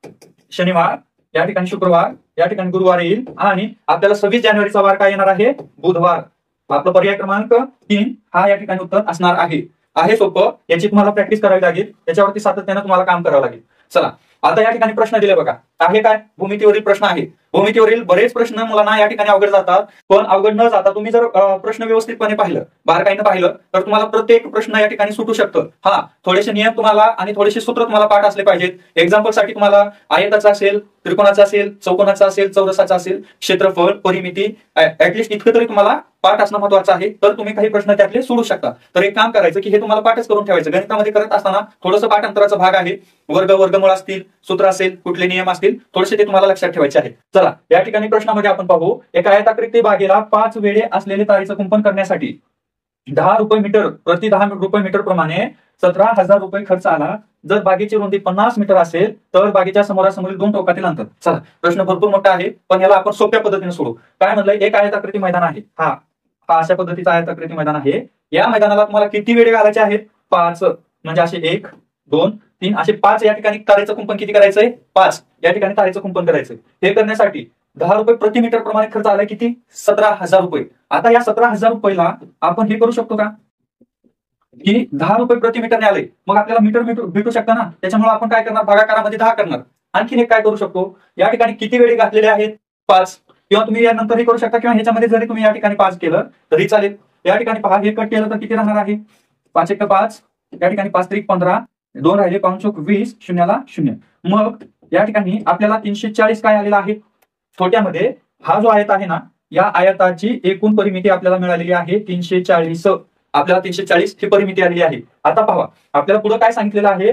शनिवार या ठिकाणी शुक्रवार या ठिकाणी गुरुवार येईल, आणि आपल्याला सव्वीस जानेवारीचा वार काय येणार आहे बुधवार. आपला पर्याय क्रमांक तीन हा या ठिकाणी उत्तर असणार आहे. आहे सोपं, याची तुम्हाला प्रॅक्टिस करावी लागेल, याच्यावरती सातत्यानं तुम्हाला काम करावं लागेल. चला आता या ठिकाणी प्रश्न दिले बघा, आहे काय भूमितीवरील प्रश्न आहे. भूमितीवरील बरेच प्रश्न मुलांना या ठिकाणी अवघड जातात, पण अवघड न जाता तुम्ही जर प्रश्न व्यवस्थितपणे पाहिलं, बारकाईनं पाहिलं तर तुम्हाला प्रत्येक प्रश्न या ठिकाणी सुटू शकतं. हा थोडेसे नियम तुम्हाला आणि थोडेसे सूत्र तुम्हाला पाठ असले पाहिजेत. एक्झाम्पल साठी तुम्हाला आयताचा असेल, त्रिकोणाचा असेल, चौकोनाचा असेल, चौरसाचा असेल, क्षेत्रफळ, परिमिती, ऍटलिस्ट इतकं तरी तुम्हाला पाठ असणं महत्वाचं आहे, तर तुम्ही काही प्रश्न त्यातले सोडू शकता. तर एक काम करायचं की हे तुम्हाला पाठच करून ठेवायचं. गणितामध्ये करत असताना थोडंसं पाठांतराचा भाग आहे, वर्ग वर्गमूळ असतील, सूत्र असेल, कुठले नियम असतील, थोडेसे ते तुम्हाला लक्षात ठेवायचे आहे. चला या ठिकाणी प्रश्नामध्ये आपण पाहू, एका आयताकृती बागेला पाच वेळे असलेले तारेचं कुंपण करण्यासाठी दहा रुपये मीटर प्रति दहा रुपये मीटर प्रमाणे सतरा हजार रुपये खर्च आला. जर बागेची रुंदी पन्नास मीटर असेल तर बागेच्या समोरासमोरील दोन टोकातील अंतर. चला प्रश्न भरपूर मोठा आहे, पण याला आपण सोप्या पद्धतीने सोडू. काय म्हणलंय, एक आयताकृती मैदान आहे, हा हा अशा पद्धतीचा आयताकृती मैदान आहे. या मैदानाला तुम्हाला किती वेळे घालायचे आहेत? पाच. म्हणजे असे एक दोन तीन असे पाच या ठिकाणी तारेचं कुंपण किती करायचंय? पाच या ठिकाणी तारेचं कुंपण करायचंय. हे करण्यासाठी दहा रुपये प्रति मीटर प्रमाणे खर्च आलाय किती? सतरा हजार रुपये. आता या सतरा हजार रुपयाला आपण हे करू शकतो का की दहा रुपये प्रति मीटरने आले, मग आपल्याला मीटर मीटर भेटू शकतं ना. त्याच्यामुळे आपण काय करणार, भागाकारामध्ये दहा करणार. आणखीन एक काय करू शकतो, या ठिकाणी किती वेळी घातलेले आहेत? पाच. किंवा तुम्ही यानंतर हे करू शकता, किंवा ह्याच्यामध्ये जरी तुम्ही या ठिकाणी पाच केलं तरी चालेल. या ठिकाणी पहा, हे कट केलं तर किती राहणार आहे? पाच एक पाच, या ठिकाणी पाच त्रिक पंधरा, दोन राहिले, पाऊन चौक वीस, शून्याला शून्य. मग या ठिकाणी आपल्याला तीनशे चाळीस काय आलेला आहे? छोट्यामध्ये हा जो आयत आहे ना, या आयताची एकूण परिमिती आपल्याला मिळालेली आहे तीनशे चाळीस. आपल्याला तीनशे चाळीस ही परिमिती आलेली आहे. आता पहा, आपल्याला पुढे काय सांगितलेलं आहे,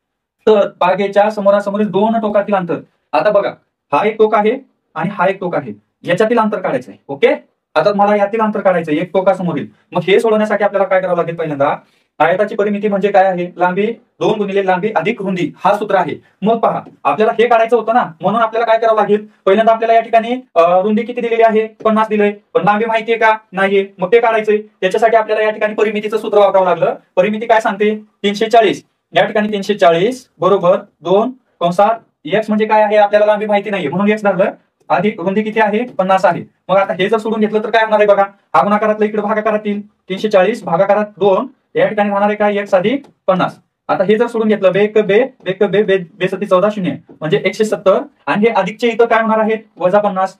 तर बागेच्या समोरासमोरील दोन टोकातील अंतर. आता बघा, हा एक टोक आहे आणि हा एक टोक आहे, याच्यातील अंतर काढायचं आहे. ओके, आता मला यातील अंतर काढायचं आहे एक टोकासमोरील. मग हे सोडवण्यासाठी आपल्याला काय करावं लागेल? पहिल्यांदा आयताची परिमिती म्हणजे काय आहे? लांबी दोन गुणिले लांबी अधिक रुंदी, हा सूत्र आहे. मग पहा, आपल्याला हे काढायचं होतं ना, म्हणून आपल्याला काय करावं लागेल? पहिल्यांदा आपल्याला या ठिकाणी रुंदी किती दिलेली आहे? पन्नास दिलंय, पण लांबी माहितीये का? नाहीये. मग ते काढायचंय. त्याच्यासाठी आपल्याला या ठिकाणी परिमितीचं सूत्र वापरावं लागलं. परिमिती काय सांगते? तीनशे चाळीस. या ठिकाणी तीनशे चाळीस बरोबर दोन कंसात एक्स म्हणजे काय आहे? आपल्याला लांबी माहिती नाहीये म्हणून एक्स धरलं, अधिक रुंदी किती आहे? पन्नास आहे. मग आता हे जर सोडून घेतलं तर काय होणार आहे? बघा, हा गुणाकारातलं इकडे भागाकारात येईल. तीनशे चाळीस भागाकारात दोन, या ठिकाणी राहणार आहे काय? एक्स अधिक पन्नास. आता हे जर सोडून घेतलं, बेक बे बेक बे बे बे सती चौदा शून्य म्हणजे एकशे सत्तर, आणि हे अधिकचे इथं काय होणार आहे? वजा पन्नास.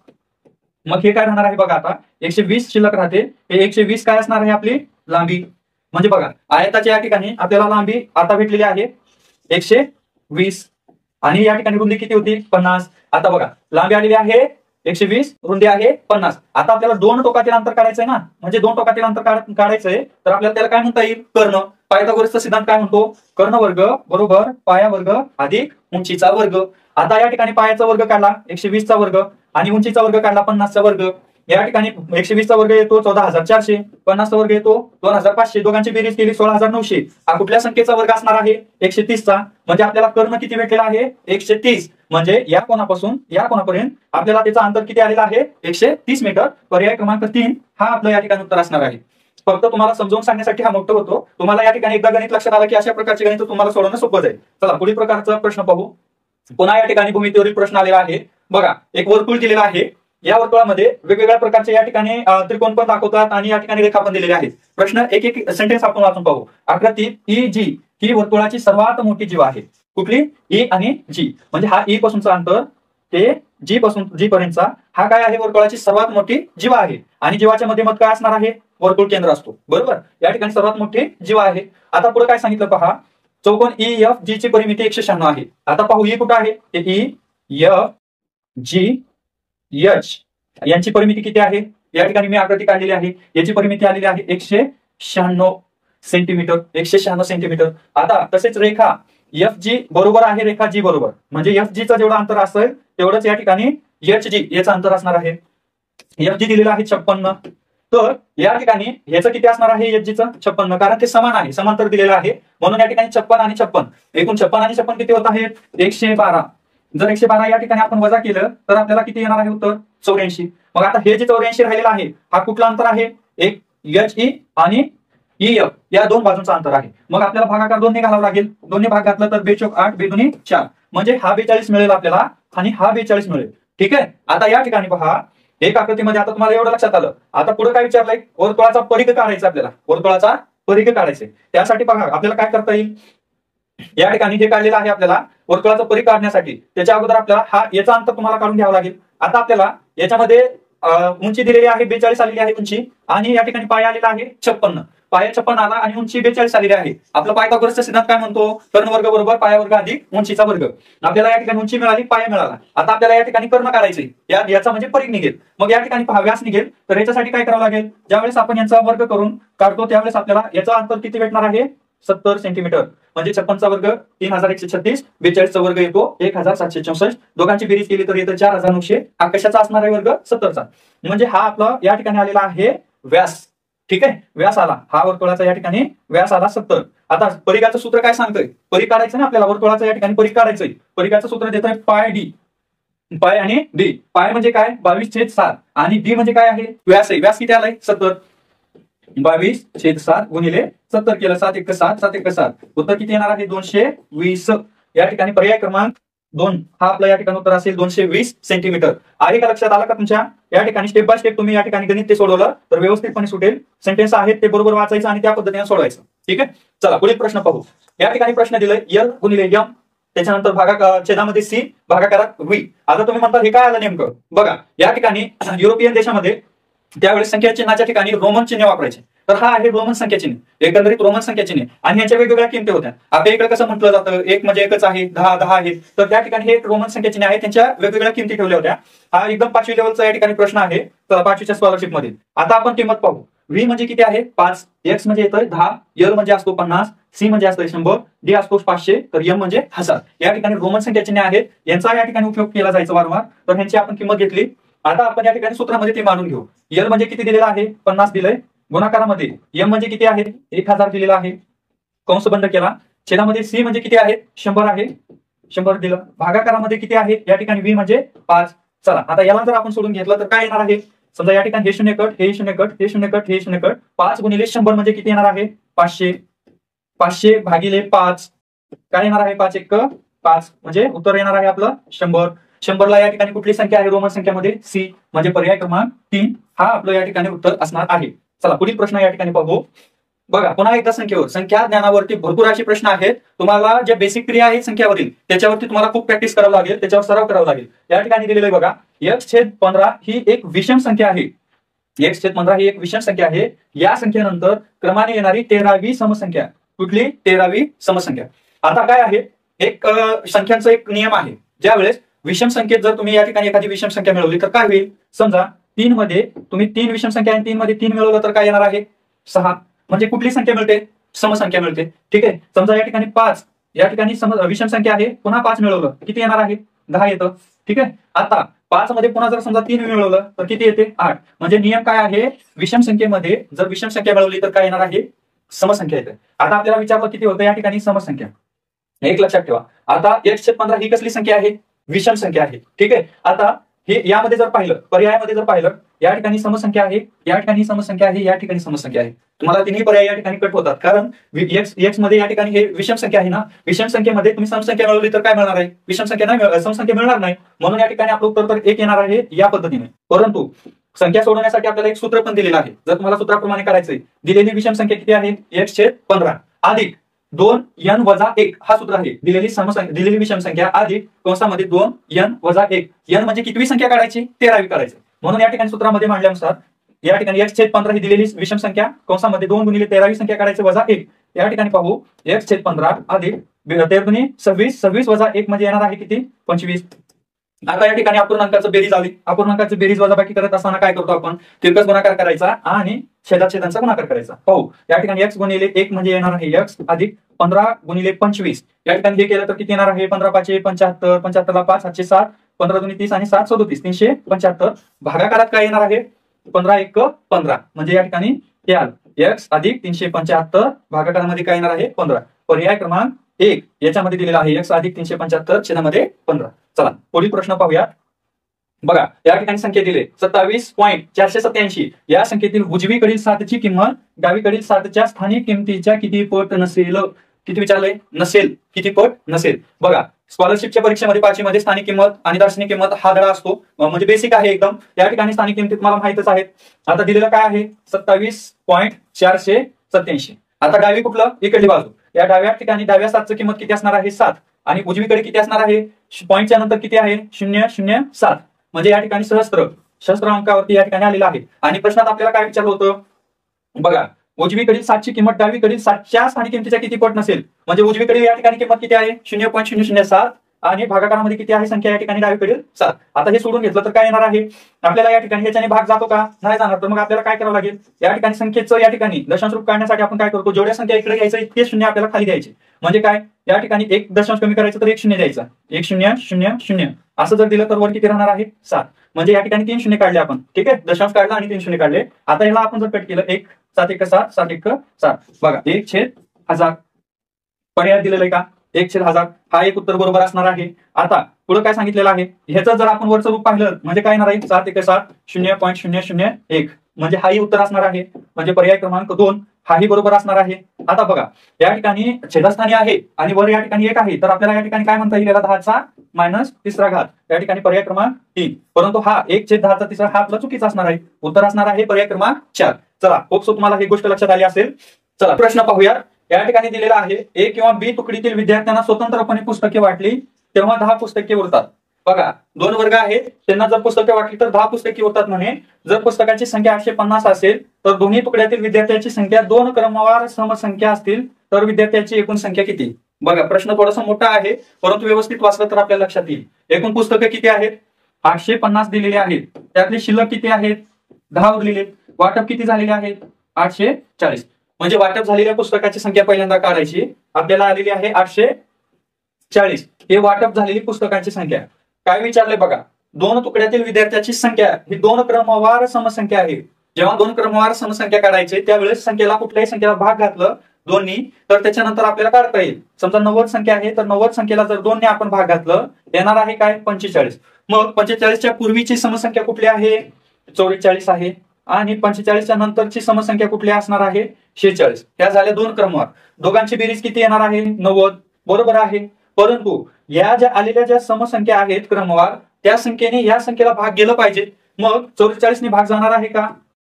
मग हे काय राहणार आहे? बघा, आता एकशे वीस शिल्लक राहते. हे एकशे वीस काय असणार आहे? आपली लांबी. म्हणजे बघा, आयताच्या या ठिकाणी आपल्याला लांबी आता भेटलेली आहे एकशे वीस, आणि या ठिकाणी रुंदी किती होती? पन्नास. आता बघा, लांबी आलेली आहे एकशे वीस, रुंदी आहे पन्नास. आता आपल्याला दोन टोकातील अंतर काढायचंय ना, म्हणजे दोन टोकातील अंतर काढायचंय, तर आपल्याला त्याला काय म्हणता येईल? कर्ण. पायथागोरसचा सिद्धांत काय म्हणतो? कर्ण वर्ग बरोबर पाया वर्ग अधिक उंचीचा वर्ग. आता या ठिकाणी पायाचा वर्ग काढला एकशे वीस चा वर्ग, आणि उंचीचा वर्ग काढला पन्नासचा वर्ग. या ठिकाणी एकशे वीस चा वर्ग येतो चौदा हजार चारशे, पन्नास चा वर्ग येतो दोन हजार पाचशे, दोघांची बेरीज केली सोळा हजार नऊशे. हा कुठल्या संख्येचा वर्ग असणार आहे? एकशे तीस चा. म्हणजे आपल्याला कर्ण किती भेटलेला आहे? एकशे तीस. म्हणजे या कोणापासून या कोणापर्यंत आपल्याला त्याचं अंतर किती आलेलं आहे? एकशे तीस मीटर. पर्याय क्रमांक तीन हा आपलं या ठिकाणी उत्तर असणार आहे. फक्त तुम्हाला समजावून सांगण्यासाठी हा मोठं होतो. तुम्हाला या ठिकाणी एकदा गणित लक्षात आलं की अशा प्रकारचे गणित तुम्हाला सोडवणं सोपं जाईल. चला पुढील प्रकारचा प्रश्न पाहू. पुन्हा या ठिकाणी भूमितीवरील प्रश्न आलेला आहे. बघा, एक वर्तुळ दिलेला आहे. या वर्तुळामध्ये वेगवेगळ्या प्रकारचे या ठिकाणी त्रिकोण पण दाखवतात आणि या ठिकाणी रेखा पण दिलेले आहेत. प्रश्न एक एक सेंटेन्स आपण वाचून पाहू. आकृतीत ई जी ही वर्तुळाची सर्वात मोठी जीवा आहे. कुठली? ई आणि जी. म्हणजे हा ई पासूनचा अंतर ते जी पासून जी पर्यंतचा हा काय आहे? वर्तुळाची सर्वात मोठी जीवा आहे. आणि जीवाच्या मध्ये मत काय असणार आहे? वर्तुळ केंद्र असतो. बरोबर, या ठिकाणी सर्वात मोठी जीवा आहे. आता पुढे काय सांगितलं पहा, चौकोन ई एफ जी ची परिमिती एकशे शहाण्णव आहे. आता पाहू, ई कुठं आहे? ई एफ जी एच यांची परिमिती किती आहे? या ठिकाणी मी आकृती काढलेली आहे. याची परिमिती आलेली आहे एकशे शहाण्णव सेंटीमीटर. एकशे शहाण्णव सेंटीमीटर. आता तसेच रेखा एफ जी बरोबर आहे रेखा जी बरोबर, म्हणजे एफ जी चा जेवढा अंतर असेल तेवढंच या ठिकाणी एच जी याचं अंतर असणार आहे. एफ जी दिलेलं आहे छप्पन्न. तर या ठिकाणी ह्याचं किती असणार आहे? एच जीचं छप्पन्न, कारण ते समान आहे, समांतर दिलेलं आहे. म्हणून या ठिकाणी छप्पन आणि छप्पन एकूण छप्पन आणि छप्पन किती होत आहेत? एकशे बारा. जर एकशे बारा या ठिकाणी आपण वजा केलं तर आपल्याला किती येणार आहे उत्तर? चौऱ्याऐंशी. मग आता हे जे चौऱ्याऐंशी राहिलेलं आहे हा कुठला अंतर आहे? एक एच ई आणि ई एफ या दोन बाजूंचा अंतर आहे. मग आपल्याला भागाकार दोन्ही घालावं लागेल. दोन्ही भाग घातलं तर बेचोक आठ, बेदुनी चार, म्हणजे हा बेचाळीस मिळेल आपल्याला आणि हा बेचाळीस मिळेल. ठीक आहे. आता या ठिकाणी पहा, एक आकृतीमध्ये आता तुम्हाला एवढं लक्षात आलं. आता पुढे काय विचारलंय? वर्तुळाचा परिघ काढायचा आपल्याला. वर्तुळाचा परिघ काढायचे. त्यासाठी पहा आपल्याला काय करता येईल? या ठिकाणी हे काढलेलं आहे आपल्याला वर्तुळाचा परिघ काढण्यासाठी. त्याच्या अगोदर आपल्याला हा याचा अंतर तुम्हाला काढून घ्यावा लागेल. आता आपल्याला याच्यामध्ये उंची दिलेली आहे बेचाळीस आलेली आहे उंची, आणि या ठिकाणी पाय आलेला आहे छप्पन्न. पाया छप्पन आला आणि उंची बेचाळीस आलेली आहे. आपला पायथागोरसचा सिद्धांत काय म्हणतो, कर्ण वर्ग बरोबर पाया वर्ग अधिक उंचीचा वर्ग. आपल्याला या ठिकाणी उंची मिळाली, पाया मिळाला. आता आपल्याला या ठिकाणी कर्ण काढायचे, या याचा म्हणजे परिघ निघेल. मग या ठिकाणी पहा व्यास निघेल, तर याच्यासाठी काय करावं लागेल, ज्यावेळेस आपण यांचा वर्ग करून काढतो त्यावेळेस आपल्याला याचा अंतर किती भेटणार आहे, सत्तर सेंटीमीटर. म्हणजे छप्पनचा वर्ग तीन हजार एकशे छत्तीस, बेचाळीसचा वर्ग येतो एक हजार सातशे चौसष्ट, दोघांची बेरीज केली तर येतं चार हजार नऊशे. हा कशाचा असणार आहे वर्ग, सत्तरचा. म्हणजे हा आपला या ठिकाणी आलेला आहे व्यास. ठीक आहे, व्यास आला, हा वर्तुळाचा या ठिकाणी व्यास आला सत्तर. आता परिघाचं सूत्र काय सांगतोय, परिघ काढायचं ना आपल्याला, वर्तुळाचं या ठिकाणी परिघ काढायचंय. परिघाचं सूत्र देतोय पाय डी, पाय आणि डी. पाय म्हणजे काय, बावीस छेद सात, आणि डी म्हणजे काय आहे, व्यास आहे. व्यास किती आलाय, सत्तर. बावीस छेद सात गुणिले सत्तर केलं, सात एक सात, सात एक सात, उत्तर किती येणार आहे, दोनशे वीस. या ठिकाणी पर्याय क्रमांक दोन हा आपला या ठिकाणी उत्तर असेल दोनशे वीस सेंटीमीटर. आहे का, लक्षात आला का तुमच्या? या ठिकाणी स्टेप बाय स्टेप तुम्ही या ठिकाणी गणित ते सोडवलं तर व्यवस्थितपणे सुटेल. सेंटेन्स आहेत ते बरोबर वाचायचं आणि त्या पद्धतीने सोडवायचं. ठीक आहे, चला पुढील प्रश्न पाहू. या ठिकाणी प्रश्न दिलाय एल गुणिले एम, त्याच्यानंतर भागा छेदामध्ये सी, भागाकारात व्ही. आता तुम्ही म्हणता हे काय आलं नेमकं, बघा या ठिकाणी युरोपियन देशामध्ये त्यावेळेस संख्या चिन्हाच्या ठिकाणी रोमन चिन्ह वापरायचे. तर हा आहे रोमन संख्या चिन्ह, एकंदरीत रोमन संख्या चिन्ह, आणि ह्याच्या वेगवेगळ्या किमती होत्या. आपल्या इकडे कसं म्हटलं जातं, एक म्हणजे एकच आहे, दहा दहा आहे. तर त्या ठिकाणी हे रोमन संख्या चिन्ह आहे, त्यांच्या वेगवेगळ्या किमती ठेवल्या होत्या. हा एकदम पाचवी लेवलचा या ठिकाणी प्रश्न आहे, तर पाचवीच्या स्कॉलरशिप मध्ये. आता आपण किंमत पाहू. व्ही म्हणजे किती आहे, पाच. एक्स म्हणजे येतोय दहा, एल म्हणजे असतो पन्नास, सी म्हणजे असतोय शंभर, डी असतो पाचशे, तर एम म्हणजे हजार. या ठिकाणी रोमन संख्या चिन्ह आहेत, यांचा या ठिकाणी उपयोग केला जायचा वारंवार. तर ह्यांची आपण किंमत घेतली. आता आपण या ठिकाणी सूत्रामध्ये ते मानून घेऊ. एल म्हणजे किती दिलेला आहे, पन्नास दिलंय. गुणाकारामध्ये एम म्हणजे किती आहे, एक हजार दिलेला आहे, कंस बंद केला. छेदामध्ये सी म्हणजे किती आहे, शंभर आहे, शंभर दिलं. भागाकारामध्ये किती आहे, या ठिकाणी व्ही म्हणजे पाच. चला आता याला जर आपण सोडून घेतलं तर काय येणार आहे, समजा या ठिकाणी हे शून्य कट, हे शून्य कट, हे शून्य कट, हे शून्य कट, पाच गुणिले शंभर म्हणजे किती येणार आहे, पाचशे. पाचशे भागिले पाच काय येणार आहे, पाच एक पाच, म्हणजे उत्तर येणार आहे आपलं शंभर. शंभरला या ठिकाणी कुठली संख्या आहे रोमन संख्यामध्ये, सी, म्हणजे पर्याय क्रमांक तीन हा आपलं या ठिकाणी उत्तर असणार आहे. चला पुढील प्रश्न या ठिकाणी पाहू. बघा पुन्हा एकदा संख्येवर, संख्या ज्ञानावरती भरपूर अशी प्रश्न आहेत. तुम्हाला जे बेसिक क्रिया आहेत संख्यावरील त्याच्यावरती तुम्हाला खूप प्रॅक्टिस करावं लागेल, त्याच्यावर सराव करावा लागेल. या ठिकाणी दिलेलं आहे बघा, एक्स छेद पंधरा ही एक विषम संख्या आहे. एक्स छेद पंधरा ही एक विषम संख्या आहे. या संख्येनंतर क्रमाने येणारी तेरावी समसंख्या, कुठली, तेरावी समसंख्या. आता काय आहे, एक संख्यांचा एक नियम आहे. ज्या वेळेस विषम संख्येत जर तुम्ही या ठिकाणी एखादी विषम संख्या मिळवली तर काय होईल, समजा तीन मध्ये तुम्ही तीन विषम संख्या आणि तीन मध्ये तीन मिळवलं तर काय येणार आहे, सहा. म्हणजे कुठली संख्या मिळते, समसंख्या मिळते. ठीक आहे, समजा या ठिकाणी पाच, या ठिकाणी सम विषम संख्या आहे, पुन्हा पाच मिळवलं किती येणार आहे, दहा येतं. ठीक आहे, आता पाच मध्ये पुन्हा जर समजा तीन मिळवलं तर किती येते, आठ. म्हणजे नियम काय आहे, विषम संख्येमध्ये जर विषम संख्या मिळवली तर काय येणार आहे, समसंख्या येते. आता आपल्याला विचारलं किती होतं या ठिकाणी समसंख्या, एक लक्षात ठेवा. आता एक्स छेद पंधरा ही कसली संख्या आहे, विषम संख्या आहे. ठीक आहे, आता हे यामध्ये जर पाहिलं, पर्यायामध्ये जर पाहिलं, या ठिकाणी समसंख्या आहे, या ठिकाणी समसंख्या आहे, या ठिकाणी समसंख्या आहे. तुम्हाला तिन्ही पर्याय या ठिकाणी कट होतात, कारण एक्स एक्स मध्ये या ठिकाणी हे विषम संख्या आहे ना. विषम संख्येमध्ये तुम्ही समसंख्या मिळवली तर काय मिळणार आहे, विषम संख्या नाही, समसंख्या मिळणार नाही. म्हणून या ठिकाणी आपलं उत्तर तर एक येणार आहे या पद्धतीने. परंतु संख्या सोडवण्यासाठी आपल्याला एक सूत्र पण दिलेलं आहे. जर तुम्हाला सूत्राप्रमाणे करायचंय, दिलेली विषम संख्या किती आहे, एक्स छेद पंधरा अधिक दोन एन वजा एक हा सूत्र आहे. दिलेली समसंख्या, दिलेली विषम संख्या अधिक कंसामध्ये दोन एन वजा एक. एन म्हणजे कितवी संख्या काढायची, तेरावी काढायची. म्हणून या ठिकाणी सूत्रामध्ये मांडल्यानुसार या ठिकाणी एक्स छेद पंधरा ही दिलेली विषम संख्या, कंसामध्ये दोन गुणिले तेरावी संख्या काढायची वजा एक. या ठिकाणी पाहू, एक्स छेद पंधरा अधिक तेरा गुणी सव्वीस, सव्वीस वजा एक म्हणजे येणार आहे किती, पंचवीस. आता या ठिकाणी अपूर्णांकाचं बेरीज आली. अपूर्णांकाचं बेरीज वजाबाकी करत असताना काय करतो आपण, तिरकस गुणाकार करायचा आणि छेदात छेदांचा गुणाकार करायचा. पाहू, या ठिकाणी एक्स गुणिले एक म्हणजे येणार आहे एक्स अधिक पंधरा गुणिले पंचवीस. या ठिकाणी हे केलं तर किती येणार आहे, पंधरा पाचशे पंच्याहत्तर, पंच्याहत्तरला पाच सातशे सात, पंधरा दोन्ही तीस आणि सात सदोतीस, तीनशे पंच्याहत्तर. भागाकारात काय येणार आहे, पंधरा एक पंधरा, म्हणजे या ठिकाणी एक्स अधिक तीनशे पंच्याहत्तर, भागाकारामध्ये काय येणार आहे, पंधरा. पर्याय क्रमांक एक याच्यामध्ये दिलेला आहे एक्स अधिक तीनशे पंच्याहत्तर छेदामध्ये पंधरा. चला पुढील प्रश्न पाहूया. बघा या ठिकाणी संख्या दिले सत्तावीस पॉईंट चारशे सत्याऐंशी. या संख्येतील उजवीकडील सातची किंमत डावीकडील सातच्या स्थानिक किमतीच्या किती पट नसेल. किती विचारलंय, नसेल, किती पट नसेल. बघा स्कॉलरशिपच्या परीक्षेमध्ये पाचवी मध्ये स्थानिक किंमत आणि दार्शनिक किंमत हा धडा असतो, म्हणजे बेसिक आहे एकदम. या ठिकाणी स्थानिक किमती तुम्हाला माहितच आहेत. आता दिलेलं काय आहे, सत्तावीस पॉईंट चारशे सत्याऐंशी. आता डावी कुठलं, इकडली बाजू. या डाव्या ठिकाणी डाव्या सातची किंमत किती असणार आहे, सात. आणि उजवीकडे किती असणार आहे, पॉईंटच्या नंतर किती आहे, शून्य शून्य सात. म्हणजे या ठिकाणी सहस्त्र सहस्त्र अंकावरती या ठिकाणी आलेला आहे. आणि प्रश्नात आपल्याला काय विचारलं होतं, बघा उजवीकडील सातची किंमत डावीकडील सातच्या स्थानिक किमतीच्या किती पट नसेल, म्हणजे उजवीकडील या ठिकाणी किंमत किती आहे शून्य पॉईंट शून्य शून्य सात आणि भागाकारामध्ये किती आहे संख्या या ठिकाणी डावीकडील सात. आता हे सोडून घेतलं तर काय येणार आहे आपल्याला या ठिकाणी ह्याच्याने भाग जातो का नाही जाणार. तर मग आपल्याला काय करावं लागेल या ठिकाणी संख्येचं या ठिकाणी दशांश रूप काढण्यासाठी आपण काय करतो जेवढ्या संख्या इकडे घ्यायचं इतके शून्य आपल्याला खाली द्यायचे. म्हणजे काय या ठिकाणी एक दशांश कमी करायचं तर एक शून्य द्यायचा, एक शून्य शून्य शून्य असं जर दिलं तर वर किती राहणार आहे सात. म्हणजे या ठिकाणी तीन शून्य काढले आपण, ठीक आहे, दशांश काढला आणि तीन शून्य काढले. आता याला आपण जर कट केलं एक सात एक सात सात एक सात बघा एक छेद हजार पर्याय दिलेला आहे का एक छेद हजार हा एक उत्तर बरोबर असणार आहे. आता पुढे काय सांगितलेलं आहे ह्याचं जर आपण वरचं रूप पाहिलं म्हणजे काय येणार आहे सात एक सात शून्य पॉईंट शून्य शून्य एक म्हणजे हाही उत्तर असणार आहे. म्हणजे पर्याय क्रमांक दोन हाही बरोबर असणार आहे. आता बघा या ठिकाणी छेदस्थानी आहे आणि वर या ठिकाणी एक आहे तर आपल्याला या ठिकाणी काय म्हणता येईल याला दहाचा मायनस तिसरा घात या ठिकाणी पर्याय क्रमांक तीन. परंतु हा एक छेद दहाचा तिसरा हा आपला चुकीचा असणार आहे. उत्तर असणार आहे पर्याय क्रमांक चार. चला होप तुम्हाला ही गोष्ट लक्षात आली असेल. चला प्रश्न पाहूया. या ठिकाणी दिलेला आहे ए किंवा बी तुकडीतील विद्यार्थ्यांना स्वतंत्रपणे पुस्तके वाटली तेव्हा दहा पुस्तके उरतात. बघा दोन वर्ग आहेत त्यांना जर पुस्तके वाटली तर दहा पुस्तके उरतात म्हणे. जर पुस्तकाची संख्या आठशे पन्नास असेल तर दोन्ही तुकड्यातील विद्यार्थ्यांची संख्या दोन क्रमवार समसंख्या असतील तर विद्यार्थ्यांची एकूण संख्या किती. बघा प्रश्न थोडासा मोठा आहे परंतु व्यवस्थित वाचलं तर आपल्याला लक्षात येईल. एकूण पुस्तके किती आहेत आठशे पन्नास दिलेले आहेत त्यातले शिल्लक किती आहेत दहा उरलेले. वाटप किती झालेले आहेत आठशे चाळीस. म्हणजे वाटप झालेल्या पुस्तकाची संख्या पहिल्यांदा काढायची आपल्याला आलेली आहे आठशे चाळीस. हे वाटप झालेली पुस्तकांची संख्या. काय विचारले बघा दोन तुकड्यातील विद्यार्थ्यांची संख्या ही दोन क्रमवार समसंख्या आहे. जेव्हा दोन क्रमवार समसंख्या काढायचे त्यावेळेस संख्येला कुठल्याही संख्येला भाग घातलं दोन्ही तर त्याच्यानंतर आपल्याला काढता येईल. समजा नव्वद संख्या आहे तर नव्वद संख्येला जर दोनने आपण भाग घातलं येणार आहे काय पंचेचाळीस. मग पंचेचाळीसच्या पूर्वीची समसंख्या कुठली आहे चौवेचाळीस आहे आणि पंचेचाळीसच्या नंतरची समसंख्या कुठली असणार आहे शेहेचाळीस. ह्या झाल्या दोन क्रमवार. दोघांची बेरीज किती येणार आहे नव्वद बरोबर आहे. परंतु या ज्या आलेल्या ज्या समसंख्या आहेत क्रमवार त्या संख्येने या संख्येला भाग गेलं पाहिजे. मग चौवेचाळीस ने भाग जाणार आहे का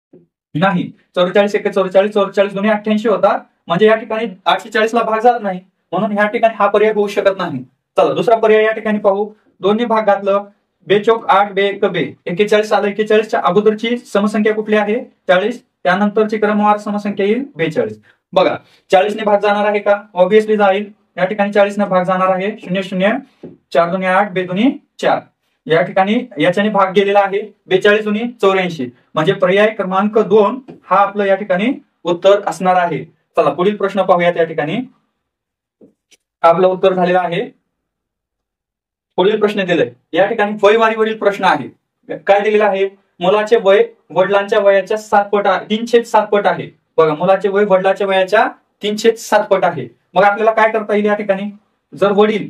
नाही. चौवेचाळीस एक चौवेचाळीस चौवेचाळीस दोन्ही अठ्ठ्याऐंशी होतात म्हणजे या ठिकाणी आठशे चाळीस ला भाग जात नाही म्हणून या ठिकाणी हा पर्याय होऊ शकत नाही. चला दुसरा पर्याय या ठिकाणी पाहू. दोन्ही भाग घातलं बेचोक आठ बे एक बे एक्केचाळीस आलं. एक्केचाळीसच्या अगोदरची समसंख्या कुठली आहे चाळीस त्यानंतरची क्रमवार समसंख्या येईल बेचाळीस. बघा चाळीस ने भाग जाणार आहे का ऑब्विसली जाईल. या ठिकाणी चाळीस ने भाग जाणार आहे शून्य शून्य चार दोन्ही आठ बे दोन्ही चार. या ठिकाणी याच्याने भाग गेलेला आहे बेचाळीस दोन्ही चौऱ्याऐंशी म्हणजे पर्याय क्रमांक दोन हा आपलं या ठिकाणी उत्तर असणार आहे. चला पुढील प्रश्न पाहूयात. या ठिकाणी आपलं उत्तर झालेलं आहे. पुढील प्रश्न दिलंय या ठिकाणी वयवारीवरील प्रश्न आहे. काय दिलेलं आहे मुलाचे वय वडिलांच्या वयाच्या सात पट तीन छेद सात पट आहे. बघा मुलाचे वय वडिलांच्या वयाच्या तीन छेद सात पट आहे. मग आपल्याला काय करता येईल या ठिकाणी जर वडील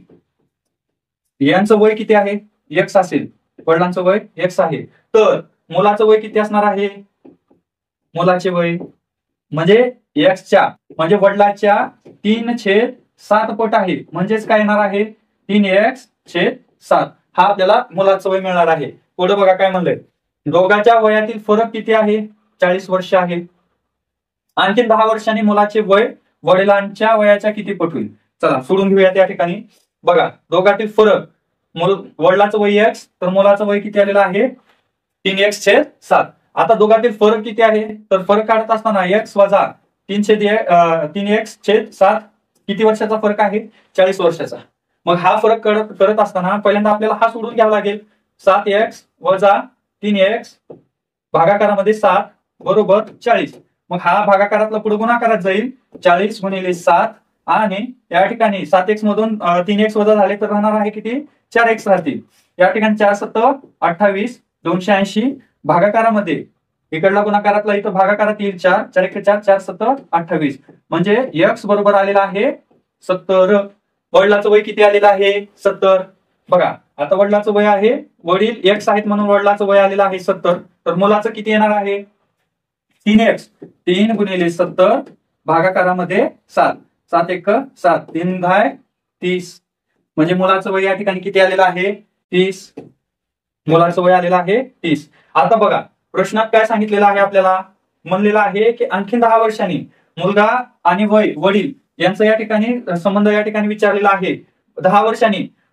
यांचं वय किती आहे एक्स असेल वडिलांचं वय एक्स आहे तर मुलाचं वय किती असणार आहे मुलाचे वय म्हणजे एक्सच्या म्हणजे वडिलांच्या तीन छेद सात पट आहे म्हणजेच काय येणार आहे तीन एक्स छेद सात हा आपल्याला मुलाचं वय मिळणार आहे. पुढे बघा काय म्हणलंय दोघांच्या वयातील फरक किती आहे चाळीस वर्ष आहे. आणखी दहा वर्षांनी मुलाचे वय वडिलांच्या वयाच्या किती पट होईल. चला सोडून घेऊया. त्या ठिकाणी बघा दोघांतील फरक वडिलाचं वय एक्स तर मुलाचं वय किती आलेलं आहे तीन एक्स छेद सात. आता दोघांतील फरक किती आहे तर फरक काढत असताना एक्स वजा तीन छेद तीन एक्स छेद सात किती वर्षाचा फरक आहे चाळीस वर्षाचा. मग हा फरक करत करत असताना पहिल्यांदा आपल्याला हा सोडून घ्यावा लागेल. सात एक्स वजा तीन एक्स भागाकारामध्ये सात बरोबर चाळीस. मग हा भागाकारातला पुढे गुणाकारात जाईल चाळीस गुणिले सात आणि या ठिकाणी सात एक्स मधून तीन एक्स वजा झाले तर राहणार आहे किती चार एक्स राहतील. या ठिकाणी चार सत्त अठ्ठावीस दोनशे ऐंशी भागाकारामध्ये इकडला गुणाकारातला इथं भागाकारात येईल चार चार एक चार चार सत्त अठ्ठावीस म्हणजे एक्स बरोबर आलेला आहे सत्तर. वडिलाचं वय किती आलेलं आहे सत्तर. बघा आता वडिलाचं वय आहे वडील एक्स आहेत म्हणून वडिलाचं वय आलेलं आहे सत्तर. तर मुलाचं किती येणार आहे तीन एक्स तीन गुणिले सत्तर भागाकारामध्ये सात सात एक सात तीन दहा तीस म्हणजे मुलाचं वय या ठिकाणी किती आलेलं आहे तीस. मुलाचं वय आलेलं आहे तीस. आता बघा प्रश्नात काय सांगितलेलं आहे आपल्याला म्हणलेलं आहे की आणखी दहा वर्षांनी मुलगा आणि वय वडील यांचा या ठिकाणी संबंध या ठिकाणी विचारलेला आहे. दहा वर्षांनी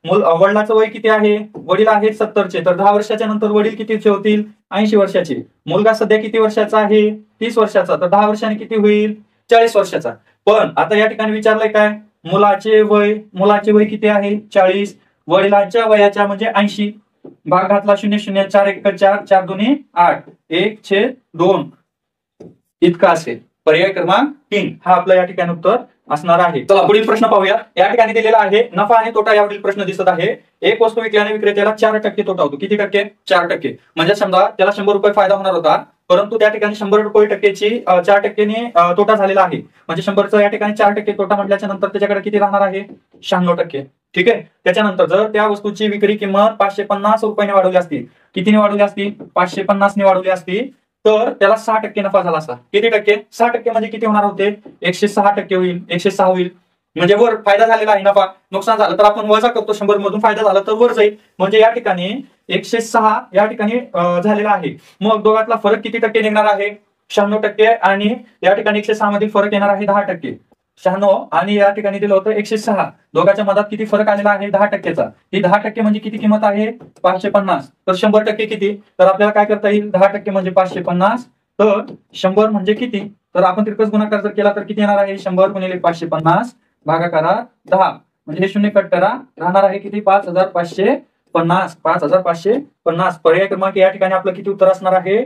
मूल वडिलाचं वय किती आहे, वडील आहेत सत्तरचे, तर दहा वर्षाच्या नंतर वडील कितीचे होतील, ऐंशी वर्षाचे. मुलगा सध्या किती वर्षाचा आहे, तीस वर्षाचा, तर दहा वर्षांनी किती होईल, चाळीस वर्षाचा. पण आता या ठिकाणी विचारलंय काय, मुलाचे वय, मुलाचे वय किती आहे, चाळीस, वडिलांच्या वयाच्या म्हणजे ऐंशी, भाग घातला शून्य शून्य, चार एक चार, चार दोन्ही आठ, एक छेद दोन इतका असेल. पर्याय क्रमांक तीन हा आपलं या ठिकाणी उत्तर असणार आहे. चला पुढील प्रश्न पाहूया. या ठिकाणी दिलेला आहे नफा आणि तोटा यावरील प्रश्न दिसत आहे. एक वस्तू विकल्याने विक्रेत्याला चार टक्के तोटा होतो. किती टक्के, चार टक्के. म्हणजे समजा त्याला शंभर रुपये फायदा होणार होता, परंतु त्या ठिकाणी शंभर रुपये टक्केची चार टक्केने तोटा झालेला आहे. म्हणजे शंभरचा या ठिकाणी चार टक्के तोटा म्हटल्याच्या नंतर त्याच्याकडे किती राहणार आहे, शहाण्णव टक्के. ठीक आहे. त्याच्यानंतर जर त्या वस्तूची विक्री किंमत पाचशे पन्नास रुपयाने वाढवली असती, कितीने वाढवली असती, पाचशे पन्नास ने वाढवली असती, तर त्याला सहा टक्के नफा झाला असता. किती टक्के, सहा टक्के म्हणजे किती होणार होते, एकशे सहा टक्के होईल, एकशे सहा होईल. म्हणजे वर फायदा झालेला आहे, नफा, नुकसान झालं तर आपण वजा करतो, शंभर मधून फायदा झाला तर वर जाईल. म्हणजे या ठिकाणी एकशे सहा या ठिकाणी झालेला आहे. मग दोघातला फरक किती टक्के निघणार आहे, शहाण्णव टक्के, आणि या ठिकाणी एकशे सहा मधील फरक येणार आहे दहा टक्के. शहाण्णव आणि या ठिकाणी दिलं होतं एकशे सहा, दोघांच्या मधात किती फरक आलेला आहे, दहा टक्केचा. ही दहा टक्के म्हणजे किती किंमत आहे, पाचशे पन्नास. तर शंभर टक्के किती, तर आपल्याला काय करता येईल, दहा टक्के म्हणजे पाचशे पन्नास, तर शंभर म्हणजे किती, तर आपण तिरकस गुणाकार जर केला तर किती येणार आहे, शंभर गुणिले पाचशे पन्नास भागाकारात दहा, म्हणजे हे शून्य कट करा, राहणार आहे किती, पाच हजार पाचशे पन्नास, पाच हजार पाचशे पन्नास. पर्याय क्रमांक या ठिकाणी आपलं किती उत्तर असणार आहे,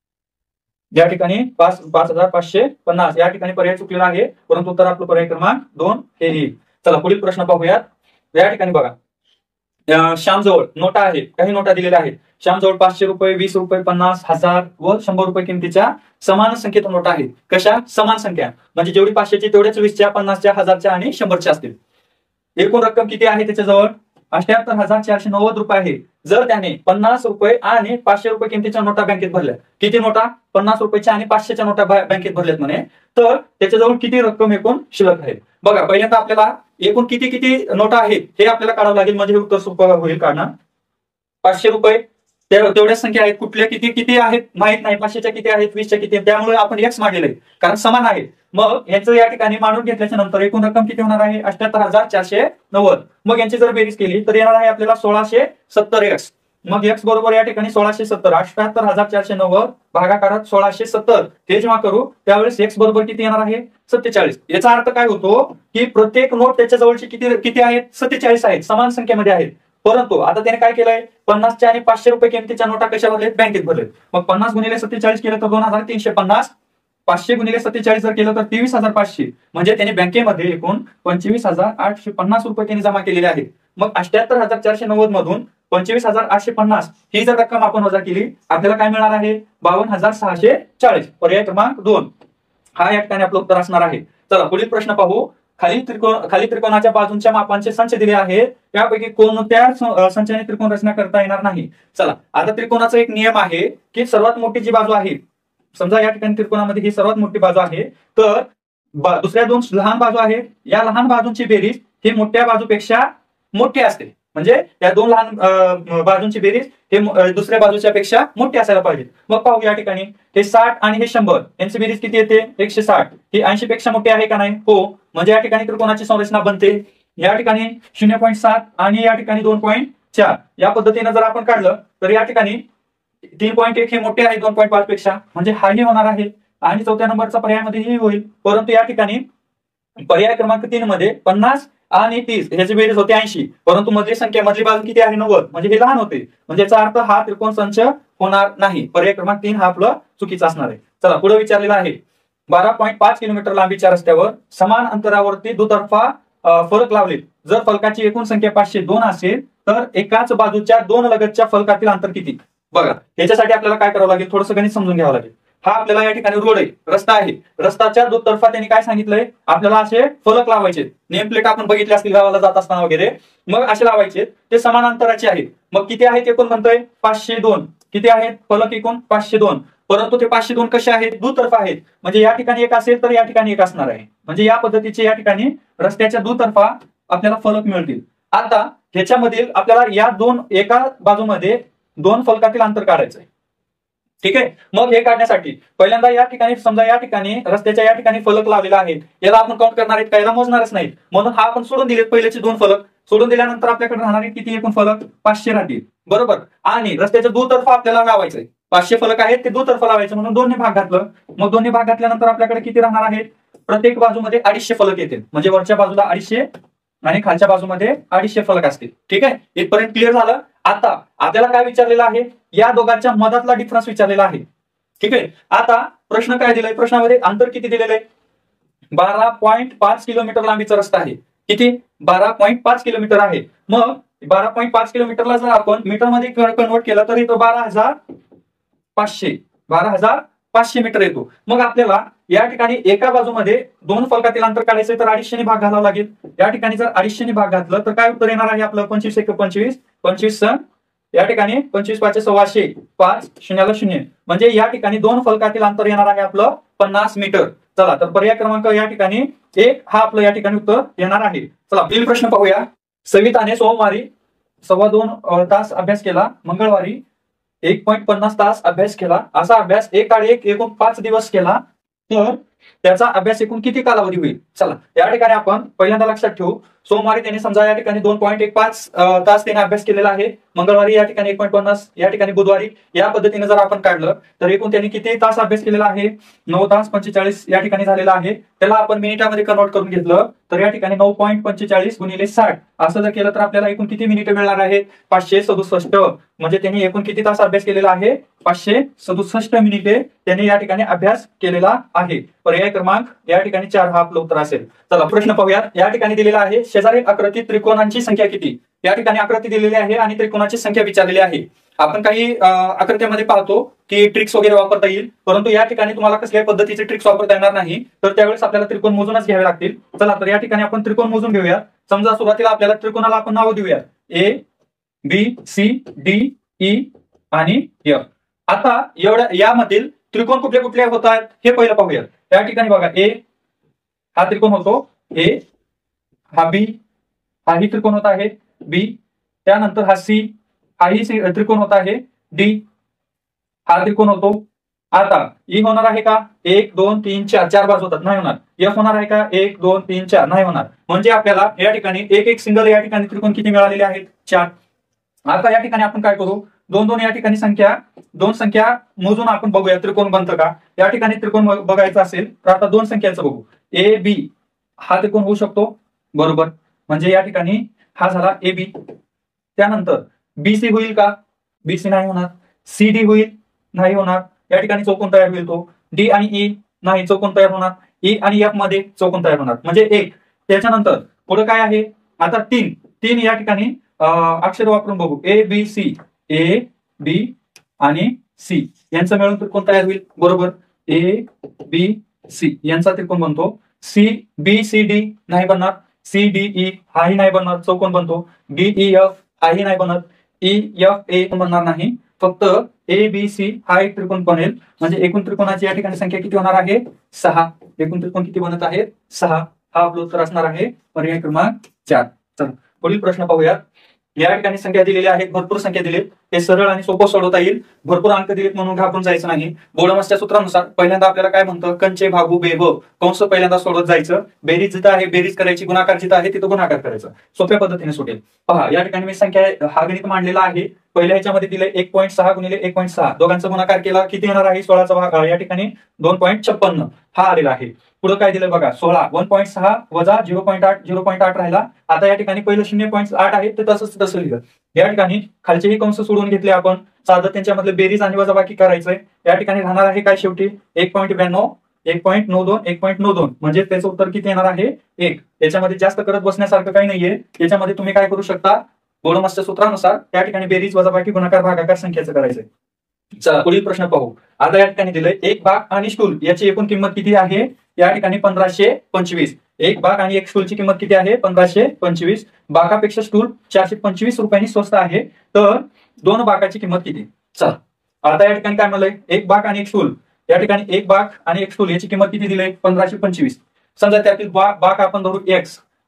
या ठिकाणी पाच पाच हजार पाचशे पन्नास. या ठिकाणी पर्याय चुकलेला आहे, परंतु उत्तर आपलं पर्याय क्रमांक दोन हे येईल. चला पुढील प्रश्न पाहूयात. या ठिकाणी बघा, श्यामजवळ नोटा आहेत, काही नोटा दिलेल्या आहेत. श्यामजवळ पाचशे रुपये, वीस रुपये, पन्नास, हजार व शंभर रुपये किमतीच्या समान संख्येत नोटा आहेत. कशा, समान संख्या, म्हणजे जेवढी पाचशेची तेवढ्याच वीसच्या, पन्नासच्या, हजारच्या आणि शंभरच्या असतील. एकूण रक्कम किती आहे त्याच्याजवळ, अठ्याहत्तर हजार चारशे नव्वद रुपये आहे. जर त्याने पन्नास रुपये आणि पाचशे रुपये किमतीच्या नोटा बँकेत भरल्या, किती नोटा, पन्नास रुपयाच्या आणि पाचशेच्या नोटा बँकेत भरल्यात म्हणे, तर त्याच्याजवळ किती रक्कम एकूण शिल्लक आहे. बघा, पहिल्यांदा आपल्याला एकूण किती किती नोटा आहेत हे आपल्याला काढावं लागेल, म्हणजे हे उत्तर सोपं होईल काढणं. पाचशे रुपये तेवढ्याच संख्या आहेत, कुठल्या किती किती आहेत माहित नाही, पाचशेच्या किती आहेत, वीसच्या किती आहेत, त्यामुळे आपण एक्स मांडलेलं आहे, कारण समान आहे. मग यांचं या ठिकाणी मांडून घेतल्याच्या नंतर एकूण रक्कम किती होणार आहे, अठ्याहत्तर हजार चारशे नव्वद. मग यांची जर बेरीज केली तर येणार आहे आपल्याला सोळाशे सत्तर एक्स. मग एक्स बरोबर या ठिकाणी सोळाशे सत्तर, अठ्याहत्तर हजार चारशे नव्वद भागाकारात सोळाशे सत्तर, हे जेव्हा करू त्यावेळेस एक्स बरोबर किती येणार आहे, सत्तेचाळीस. याचा अर्थ काय होतो की प्रत्येक नोट त्याच्या जवळची किती किती आहेत, सत्तेचाळीस आहेत, समान संख्येमध्ये आहेत. परंतु आता त्याने काय केलंय, पन्नासच्या आणि पाचशे रुपये किमतीच्या नोटा कशा भरलेत, बँकेत भरलेत. मग पन्नास गुणिले सत्तेचाळीस केलं तर दोन हजार तीनशे पन्नास, पाचशे गुणिले सत्तेचाळीस जर केलं तर तेवीस हजार पाचशे, म्हणजे त्याने बँकेमध्ये एकूण पंचवीस हजार आठशे पन्नास रुपये त्यांनी जमा केलेले आहेत. मग अठ्याहत्तर हजार चारशे नव्वद मधून पंचवीस हजार आठशे पन्नास ही जर रक्कम आपण वजा केली, आपल्याला काय मिळणार आहे, बावन्न हजार सहाशे चाळीस. पर्याय क्रमांक दोन हा या ठिकाणी आपलं उत्तर असणार आहे. चला पुढील प्रश्न पाहू. खाली त्रिकोण खाली त्रिकोणाच्या बाजूंच्या मापांचे संच दिले आहेत, त्यापैकी कोणत्या संचाने त्रिकोण रचना करता येणार नाही. चला, आता त्रिकोणाचा एक नियम आहे की सर्वात मोठी जी बाजू आहे, समजा या ठिकाणी त्रिकोणामध्ये ही सर्वात मोठी बाजू आहे, तर दुसऱ्या दोन लहान बाजू आहेत, या लहान बाजूंची बेरीज ही मोठ्या बाजूपेक्षा मोठी असते. म्हणजे या दोन लहान बाजूंची बेरीज हे दुसऱ्या बाजूच्या पेक्षा मोठी असायला पाहिजे. मग पाहू या ठिकाणी हे साठ आणि हे शंभर यांची बेरीज किती येते, एकशे साठ. ही ऐंशी पेक्षा मोठी आहे का नाही, हो. म्हणजे या ठिकाणी त्रिकोणाची संरचना बनते. या ठिकाणी शून्य पॉईंट सात आणि या ठिकाणी दोन पॉईंट चार या पद्धतीनं जर आपण काढलं तर या ठिकाणी तीन पॉईंट एक हे मोठे आहे दोन पॉईंट पाच पेक्षा, म्हणजे हाही होणार आहे. आणि चौथ्या नंबरचा पर्यायामध्ये ही होईल. परंतु या ठिकाणी पर्याय क्रमांक तीन मध्ये पन्नास आणि तीस ह्याची बेरीज होते ऐंशी, परंतु मधली संख्या मधली बाजू किती आहे, नव्वद, म्हणजे हे लहान होते. म्हणजे याचा अर्थ हा त्रिकोण संच होणार नाही. पर्याय क्रमांक तीन हा आपलं चुकीचा असणार आहे. चला पुढे विचारलेला आहे, बारा पॉईंट पाच किलोमीटर लांबीच्या रस्त्यावर समान अंतरावरती दुतर्फा फलक लावले. जर फलकाची एकूण संख्या पाचशे दोन असेल तर एकाच बाजूच्या दोन लगतच्या फलकातील अंतर किती. बघा, याच्यासाठी आपल्याला काय करावं लागेल, थोडंसं गणित समजून घ्यावं लागेल. हा आपल्याला या ठिकाणी रोड आहे, रस्ता आहे, रस्त्याच्या दुतर्फा त्यांनी काय सांगितलंय, आपल्याला असे फलक लावायचे. नेम प्लेट आपण बघितले असतील गावाला जात असताना वगैरे, मग असे लावायचे. ते समान अंतराचे आहेत. मग किती आहेत एकूण म्हणतोय, पाचशे दोन. किती आहेत फलक एकूण, पाचशे दोन. परंतु ते पाचशे दोन कसे आहेत, दुतर्फा आहेत. म्हणजे या ठिकाणी एक असेल तर या ठिकाणी एक असणार आहे. म्हणजे या पद्धतीचे या ठिकाणी रस्त्याच्या दुतर्फा आपल्याला फलक मिळतील. आता ह्याच्यामधील आपल्याला या दोन एका बाजूमध्ये दोन फलकातील अंतर काढायचं आहे. ठीक आहे. मग हे काढण्यासाठी पहिल्यांदा या ठिकाणी समजा या ठिकाणी रस्त्याच्या या ठिकाणी फलक लावलेला आहे, याला आपण काउंट करणार आहेत का, याला मोजणारच नाहीत, म्हणून हा आपण सोडून दिलेत पहिल्याचे दोन फलक. सोडून दिल्यानंतर आपल्याकडे राहणार आहेत किती एकूण फलक, पाचशे राहतील, बरोबर. आणि रस्त्याच्या दुतर्फ आपल्याला लावायचंय, पाचशे फलक आहेत ते दुतर्फ लावायचे, म्हणून दोन्ही भाग घातलं. मग दोन्ही भाग घातल्यानंतर आपल्याकडे किती राहणार आहेत, प्रत्येक बाजूमध्ये अडीचशे फलक येतील, म्हणजे वरच्या बाजूला अडीचशे आणि खालच्या बाजूमध्ये अडीचशे फलक असतील. ठीक आहे, इथपर्यंत क्लिअर झालं. आता आपल्याला काय विचारलेलं आहे, या दोघांच्या मधातला डिफरन्स विचारलेला आहे. ठीक आहे, आता प्रश्न काय दिलाय, प्रश्नामध्ये अंतर किती दिलेलं आहे, बारा पॉईंट पाच किलोमीटर लांबीचा रस्ता आहे. किती, बारा पॉईंट पाच किलोमीटर आहे. मग बारा पॉईंट पाच किलोमीटरला जर आपण मीटरमध्ये कन्वर्ट केलं तर तो बारा हजार पाचशे बारा हजार पाचशे मीटर येतो. मग आपल्याला या ठिकाणी एका बाजूमध्ये दोन फलकातील अंतर काढायचं तर अडीचशे भाग घालावा लागेल. या ठिकाणी जर अडीचशे भाग घातलं तर काय उत्तर येणार आहे आपलं, पंचवीस एक पंचवीस पंचवीस सण या ठिकाणी पंचवीस पाचशे सव्वाशे, पाच शून्याला शून्य, म्हणजे या ठिकाणी दोन फलकातील अंतर येणार आहे आपलं पन्नास मीटर. चला तर पर्याय क्रमांक या ठिकाणी एक हा आपलं या ठिकाणी उत्तर येणार आहे. चला पुढील प्रश्न पाहूया. सविताने सोमवारी सव्वा दोन तास अभ्यास केला, मंगळवारी एक पॉईंट पन्नास तास अभ्यास केला. असा अभ्यास एक आड एक एकूण पाच दिवस केला तर त्याचा अभ्यास एकूण किती कालावधी होईल. चला या ठिकाणी आपण पहिल्यांदा लक्षात ठेवू, सोमवारी त्याने समजा या ठिकाणी दोन पॉईंट एक पाच तास त्याने अभ्यास केलेला आहे, मंगळवारी या ठिकाणी एक पॉईंट पन्नास, या ठिकाणी बुधवारी, या पद्धतीने जर आपण काढलं तर एकूण त्यांनी किती तास अभ्यास केलेला आहे, नऊ तास पंचेचाळीस या ठिकाणी झालेला आहे. त्याला आपण मिनिटामध्ये कन्वर्ट करून घेतलं तर या ठिकाणी नऊ पॉईंट पंचेचाळीस गुणिले साठ असं जर केलं तर आपल्याला एकूण किती मिनिटं मिळणार आहेत, पाचशे सदुसष्ट. म्हणजे त्यांनी एकूण किती तास अभ्यास केलेला आहे, पाचशे सदुसष्ट मिनिटे त्यांनी या ठिकाणी अभ्यास केलेला आहे. पर्याय क्रमांक या ठिकाणी चार हा आपलं उत्तर असेल. चला प्रश्न पाहूयात. या ठिकाणी दिलेला आहे शेजारील आकृतीत त्रिकोणांची संख्या किती. या ठिकाणी आकृती दिलेली आहे आणि त्रिकोणाची संख्या विचारलेली आहे. आपण काही आकृत्यामध्ये पाहतो की ट्रिक्स वगैरे वापरता येईल, परंतु या ठिकाणी तुम्हाला कसल्याही पद्धतीचे ट्रिक्स वापरता येणार नाही, तर त्यावेळेस आपल्याला त्रिकोण मोजूनच घ्यावे लागतील. चला तर या ठिकाणी आपण त्रिकोण मोजून घेऊया. समजा सुरुवातीला आपल्याला त्रिकोणाला आपण नाव देऊया A B C D E आणि एफ. आता एवढ्या यामधील त्रिकोण कुठले कुठले होत आहेत हे पहिलं पाहूया. या ठिकाणी बघा, ए हा त्रिकोण होतो, ए हा बी हाही त्रिकोण होत आहे, बी त्यानंतर हा सी हाही त्रिकोण होत आहे, डी हा त्रिकोण होतो. आता ई होणार आहे का, एक दोन तीन चार चार बाजू होतात, नाही होणार. एफ होणार आहे का, एक दोन तीन चार, नाही होणार. म्हणजे आपल्याला या ठिकाणी एक एक सिंगल या ठिकाणी त्रिकोण किती मिळालेले आहेत, चार. आता या ठिकाणी आपण काय करू, दोन दोन या ठिकाणी संख्या दोन संख्या मोजून आपण बघूया त्रिकोण बनतं का. या ठिकाणी त्रिकोण बघायचं असेल तर आता दोन संख्याचं बघू. ए बी हा त्रिकोण होऊ शकतो, बरोबर. म्हणजे या ठिकाणी हा झाला ए बी. त्यानंतर बी सी होईल का, बी सी नाही होणार. सी डी होईल, नाही होणार. या ठिकाणी चौकोन तयार होईल तो. डी आणि ई नाही, चौकोन तयार होणार. ई आणि एफ मध्ये चौकोन तयार होणार, म्हणजे एक. त्याच्यानंतर पुढे काय आहे, आता तीन तीन या ठिकाणी अक्षर वापरून बघू. ए बी सी, ए बी आणि सी यांचं मिळून त्रिकोण तयार होईल, बरोबर. ए बी सी यांचा त्रिकोण बनतो. सी बी सी डी नाही बनणार. सी डी ई हाही नाही बनणार, चौकोन बनतो. डी ई एफ हाही नाही बनत. ई एफ ए बनणार नाही, फक्त ए बी सी हा एक त्रिकोण बनेल. म्हणजे एकूण त्रिकोणाची या ठिकाणी संख्या किती होणार आहे, सहा. एकूण त्रिकोण किती बनत आहेत, सहा. हा आपलं उत्तर असणार आहे पर्याय क्रमांक चार. चला पुढील प्रश्न पाहूया. या ठिकाणी संख्या दिलेल्या आहेत, भरपूर संख्या दिलीत, हे सरळ आणि सोपं सोडवता येईल. भरपूर अंक दिलेत म्हणून घाबरून जायचं नाही. बोर्डमासच्या सूत्रानुसार पहिल्यांदा आपल्याला काय म्हणतं, कंचे भागू बेब कंस पहिल्यांदा सोडत जायचं. बेरीज जिथं आहे बेरीज करायची, गुणाकार जिथं आहे तिथं गुणाकार करायचं. सोप्या पद्धतीने सुटेल. पहा या ठिकाणी मी संख्या हा गणित मांडलेला आहे. पहिल्या ह्याच्यामध्ये दिले एक पॉईंट सहा गुणिले एक पॉईंट सहा, दोघांचा गुणाकार केला किती येणार आहे, सोळाचा भाग या ठिकाणी दोन पॉईंट छप्पन्न हा आलेला आहे. पुढे काय दिलं बघा, सोळा वन पॉईंट सहा वजा झिरो पॉईंट आठ झिरो पॉईंट आठ राहिला. आता या ठिकाणी पहिलं शून्य पॉईंट आठ आहे ते तसंच तसं लिहिलं. या ठिकाणी खालचेही कंस सोडून घेतले आपण, साधं त्यांच्यामधले बेरीज आणि वजाबाकी करायचंय. या ठिकाणी राहणार आहे काय शेवटी, एक पॉईंट ब्याण्णव एक पॉईंट नऊ दोन एक पॉईंट नऊ दोन, म्हणजे त्याचं उत्तर किती येणार आहे, एक. याच्यामध्ये जास्त करत बसण्यासारखं काही नाहीये. याच्यामध्ये तुम्ही काय करू शकता, बोर्डमासच्या सूत्रानुसार या ठिकाणी बेरीज वजाबाकी गुणाकार भागाकार संख्येचं करायचंय. चला पुढील प्रश्न पाहू. आता या ठिकाणी दिलंय एक भाग आणि स्टूल याची एकूण किंमत किती आहे, या ठिकाणी पंधराशे पंचवीस. एक भाग आणि एक स्टूलची किंमत किती आहे, पंधराशे पंचवीस. बाकापेक्षा स्टूल चारशे पंचवीस रुपयांनी स्वस्त आहे, तर दोन बाकाची किंमत किती. चला आता या ठिकाणी काय म्हणलंय, एक भाग आणि एक स्टूल. या ठिकाणी एक भाग आणि एक स्टूल याची किंमत किती दिली, पंधराशे पंचवीस. समजा त्यातील बाक आपण धरू एक्स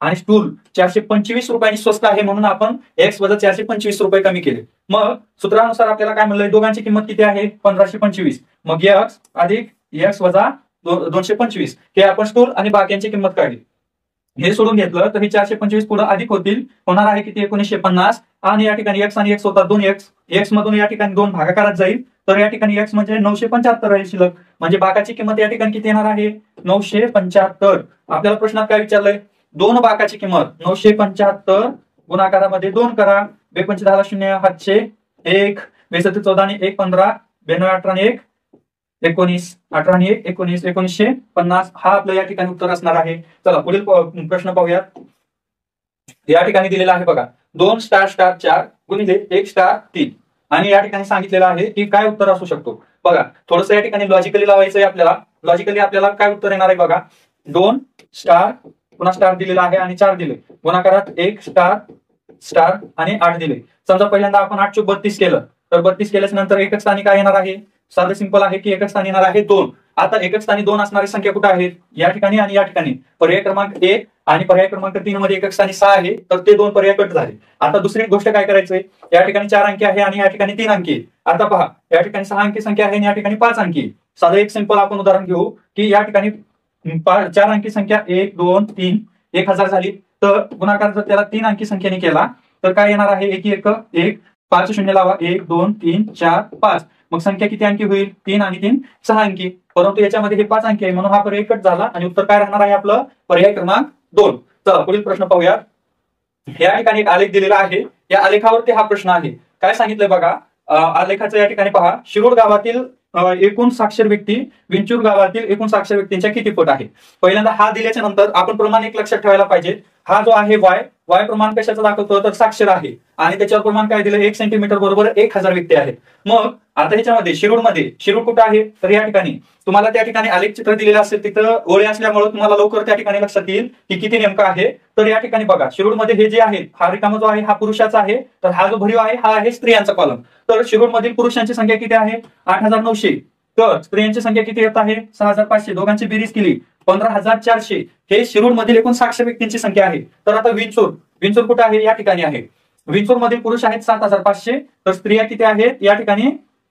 आणि स्टूल चारशे पंचवीस रुपयांनी स्वस्त आहे म्हणून आपण एक्स वजा चारशे पंचवीस रुपये कमी केले. मग सूत्रानुसार आपल्याला काय म्हणलंय, दोघांची किंमत किती आहे, पंधराशे पंचवीस. मग एक्स अधिक एक्स वजा दोनशे पंचवीस हे आपण स्टूल आणि बाक्यांची किंमत काढली. हे सोडून घेतलं तर हे चारशे पंचवीस पुढे अधिक होतील, होणार आहे किती, एकोणीसशे पन्नास. आणि या ठिकाणी एक्स आणि एक्स होतात दोन एक्स, एक्स मधून या ठिकाणी दोन भागाकारात जाईल, तर या ठिकाणी एक्स म्हणजे नऊशे पंच्याहत्तर राहील शिल्लक. म्हणजे बाकाची किंमत या ठिकाणी किती येणार आहे, नऊशे पंच्याहत्तर. आपल्याला प्रश्नात काय विचारलंय, दोन बाकाची किंमत नऊशे पंच्याहत्तर गुणाकारामध्ये दोन करा, बेपंच दहाला शून्य हातशे एक, बेसत्ती चौदा आणि एक पंधरा, ब्याण्णव अठरा आणि एक एकोणीस, अठरा आणि एक एकोणीस, एकोणीसशे पन्नास हा आपलं या ठिकाणी उत्तर असणार आहे. चला पुढील प्रश्न पाहूयात. या ठिकाणी दिलेला आहे बघा, दोन स्टार स्टार चार गुणिले एक स्टार तीन, आणि या ठिकाणी सांगितलेलं आहे की काय उत्तर असू शकतो. बघा थोडस या ठिकाणी लॉजिकली लावायचं आहे आपल्याला. लॉजिकली आपल्याला काय उत्तर येणार आहे बघा, दोन स्टार पुन्हा स्टार दिलेला आहे आणि चार दिले, गुणाकारात एक स्टार स्टार आणि आठ दिले. समजा पहिल्यांदा आपण आठ चोक बत्तीस केलं, तर बत्तीस केल्याच्या नंतर एकच स्थानी काय येणार आहे, साधं सिंपल आहे की एकच स्थानी येणार आहे दोन. आता एकच स्थानी दोन असणारी संख्या कुठे आहेत, या ठिकाणी आणि या ठिकाणी. पर्याय क्रमांक एक आणि पर्याय क्रमांक तीन मध्ये एकच स्थानी सहा आहे, तर ते दोन पर्याय कट झाले. आता दुसरी गोष्ट काय करायचंय, या ठिकाणी चार अंकी आहे आणि या ठिकाणी तीन अंकी. आता पहा, या ठिकाणी सहा अंकी संख्या आहे आणि या ठिकाणी पाच अंकी. साधं एक सिंपल आपण उदाहरण घेऊ की या ठिकाणी चार अंकी संख्या एक दोन तीन एक हजार झाली, तर गुणाकार जर त्याला तीन अंकी संख्येने केला तर काय येणार आहे, एक एक एक, पाच शून्य लावा, एक दोन तीन चार पाच. मग संख्या किती अंकी होईल, तीन आणि तीन सहा अंकी. परंतु याच्यामध्ये हे पाच अंकी आहे म्हणून हा पर्याय कट झाला आणि उत्तर काय राहणार आहे आपलं, पर्याय क्रमांक दोन. चला पुढील प्रश्न पाहूया. या ठिकाणी एक आलेख दिलेला आहे, या आलेखावरती हा प्रश्न आहे. काय सांगितलंय बघा, आलेखाचं या ठिकाणी पहा, शिरूर गावातील एकूण साक्षर व्यक्ती विंचूर गावातील एकूण साक्षर व्यक्तींच्या किती पट आहे. पहिल्यांदा हा दिल्याच्या नंतर आपण प्रमाण एक लक्षात ठेवायला पाहिजे. हा जो आहे वाय वाय प्रमाण कशाचं दाखवतो, तर साक्षर आहे आणि त्याच्यावर प्रमाण काय दिलं, एक सेंटीमीटर बरोबर एक हजार व्यक्ती आहेत. मग आता ह्याच्यामध्ये शिरूरमध्ये, शिरूर कुठं आहे, तर या ठिकाणी तुम्हाला त्या ठिकाणी आलेख चित्र दिलेलं असेल, तिथं ओळी असल्यामुळे तुम्हाला लवकर त्या ठिकाणी लक्षात येईल की किती नेमकं आहे. तर या ठिकाणी बघा, शिरूरमध्ये हे जे आहे, हा रिकामा जो आहे हा पुरुषाचा आहे, तर हा जो भरीव आहे हा आहे स्त्रियांचा कॉलम. तर शिरूरमधील पुरुषांची संख्या किती आहे, आठ हजार नऊशे. तर स्त्रियांची संख्या किती येत आहे, सहा हजार पाचशे. दोघांची बेरीज केली पंधरा हजार चारशे. हे शिरूर मधील एकूण साक्षर व्यक्तींची संख्या आहे. तर आता विंचूर, विंचूर कुठे आहे, या ठिकाणी आहे. विंचूर मधील पुरुष आहेत सात हजार पाचशे, तर स्त्रिया किती आहेत, या ठिकाणी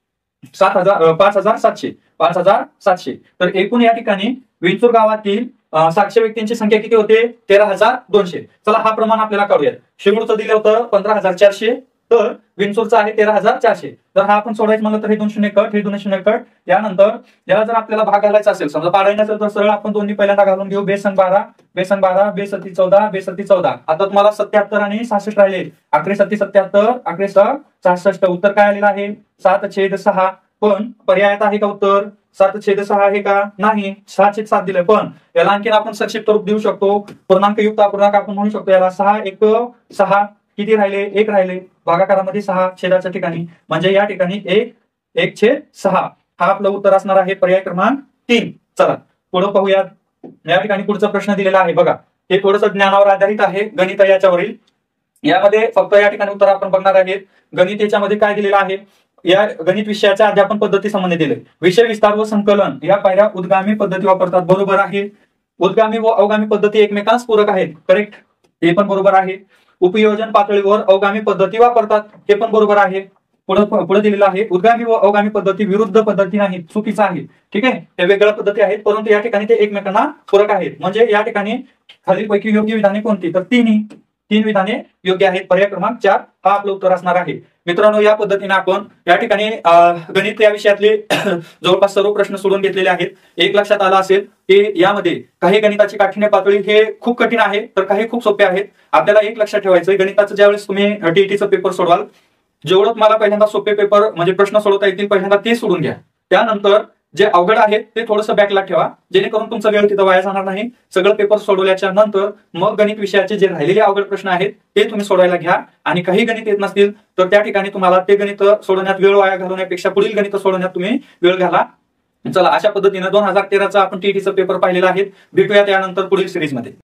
सात हजार पाच हजार सातशे पाच हजार सातशे. तर एकूण या ठिकाणी विंचूर गावातील साक्षर व्यक्तींची संख्या किती होते, तेरा हजार दोनशे. चला हा प्रमाण आपल्याला काढूयात. शिरूरचं दिलं होतं पंधरा हजार चारशे, तर विंचूरचं आहे तेरा हजार चारशे. तर हा आपण सोडायचं म्हणलं तर हे दोन शून्य कट, हे दोन शून्य कट. यानंतर याला जर आपल्याला भाग घालायचा असेल, समजा पाडायचा असेल, तर सरळ आपण दोन्ही पहिल्यांदा घालून घेऊ. बेसन बारा बेसन बारा बेसत्ती चौदा बेसत्ती चौदा. आता तुम्हाला सत्याहत्तर आणि सहासष्ट राहिले. अकरे सत्ती सत्याहत्तर, अकरे सहा सहासष्ट. उत्तर काय आलेलं आहे, सात छेद सहा. पण पर्यायात आहे का उत्तर, सात छेद सहा आहे का, नाही. सहा छेद सात दिलंय. पण याला आणखीन आपण संक्षिप्त रूप देऊ शकतो, पूर्णांक युक्त अपूर्णांक आपण म्हणू शकतो याला. सहा एक सहा, किती राहिले, एक राहिले. भागाकारामध्ये सहा, छेदाच्या ठिकाणी म्हणजे या ठिकाणी एक एक छेद सहा. हा आपलं उत्तर असणार आहे पर्याय क्रमांक तीन. चला पुढे पाहूयात. या ठिकाणी पुढचा प्रश्न दिलेला आहे बघा, हे थोडंसं ज्ञानावर आधारित आहे, गणित याच्यावरील. यामध्ये फक्त या ठिकाणी उत्तर आपण बघणार आहेत. गणित याच्यामध्ये काय दिलेलं आहे, या गणित विषयाच्या अध्यापन पद्धती संबंधित दिले. विषय विस्तार व संकलन या पायऱ्या उद्गामी पद्धती वापरतात, बरोबर आहे. उद्गामी व अवगामी पद्धती एकमेकांस पूरक आहेत, करेक्ट, हे पण बरोबर आहे. उपयोजन पातळीवर अवगामी पद्धती वापरतात, हे पण बरोबर आहे. पुढे पुढे दिलेलं आहे, उद्गामी व अवगामी पद्धती विरुद्ध पद्धती नाहीत, चुकीचं आहे. ठीक आहे, हे वेगळ्या पद्धती आहेत, परंतु या ठिकाणी ते एकमेकांना पूरक आहेत. म्हणजे या ठिकाणी खालीलपैकी योग्य विधाने कोणती, तर तिन्ही तीन विधाने योग्य आहेत. पर्याय क्रमांक चार हा आपलं उत्तर असणार आहे. मित्रांनो, या पद्धतीने आपण या ठिकाणी गणित या विषयातले जवळपास सर्व प्रश्न सोडून घेतलेले आहेत. एक लक्षात आलं असेल की यामध्ये काही गणिताची काठिण्य पातळी हे खूप कठीण आहे, तर काही खूप सोपे आहेत. आपल्याला एक लक्षात ठेवायचं, गणिताचं ज्यावेळेस तुम्ही टीईटीचं पेपर सोडवाल, जेवढं तुम्हाला पहिल्यांदा सोपे पेपर म्हणजे प्रश्न सोडवता येतील पहिल्यांदा ते सोडून घ्या. त्यानंतर जे अवघड आहे ते थोडंसं बॅकला ठेवा, जेणेकरून तुमचा वेळ तिथं वाया जाणार नाही. सगळं पेपर सोडवल्याच्या नंतर मग गणित विषयाचे जे राहिलेले अवघड प्रश्न आहेत ते तुम्ही सोडवायला घ्या. आणि काही गणित येत नसतील तर त्या ठिकाणी तुम्हाला ते गणित सोडवण्यात वेळ वाया घालवण्यापेक्षा पुढील गणित सोडवण्यात तुम्ही वेळ घाला. चला, अशा पद्धतीने दोन हजार तेराचा आपण टीईटीचा पेपर पाहिलेला आहे. भेटूया त्यानंतर पुढील सिरीजमध्ये.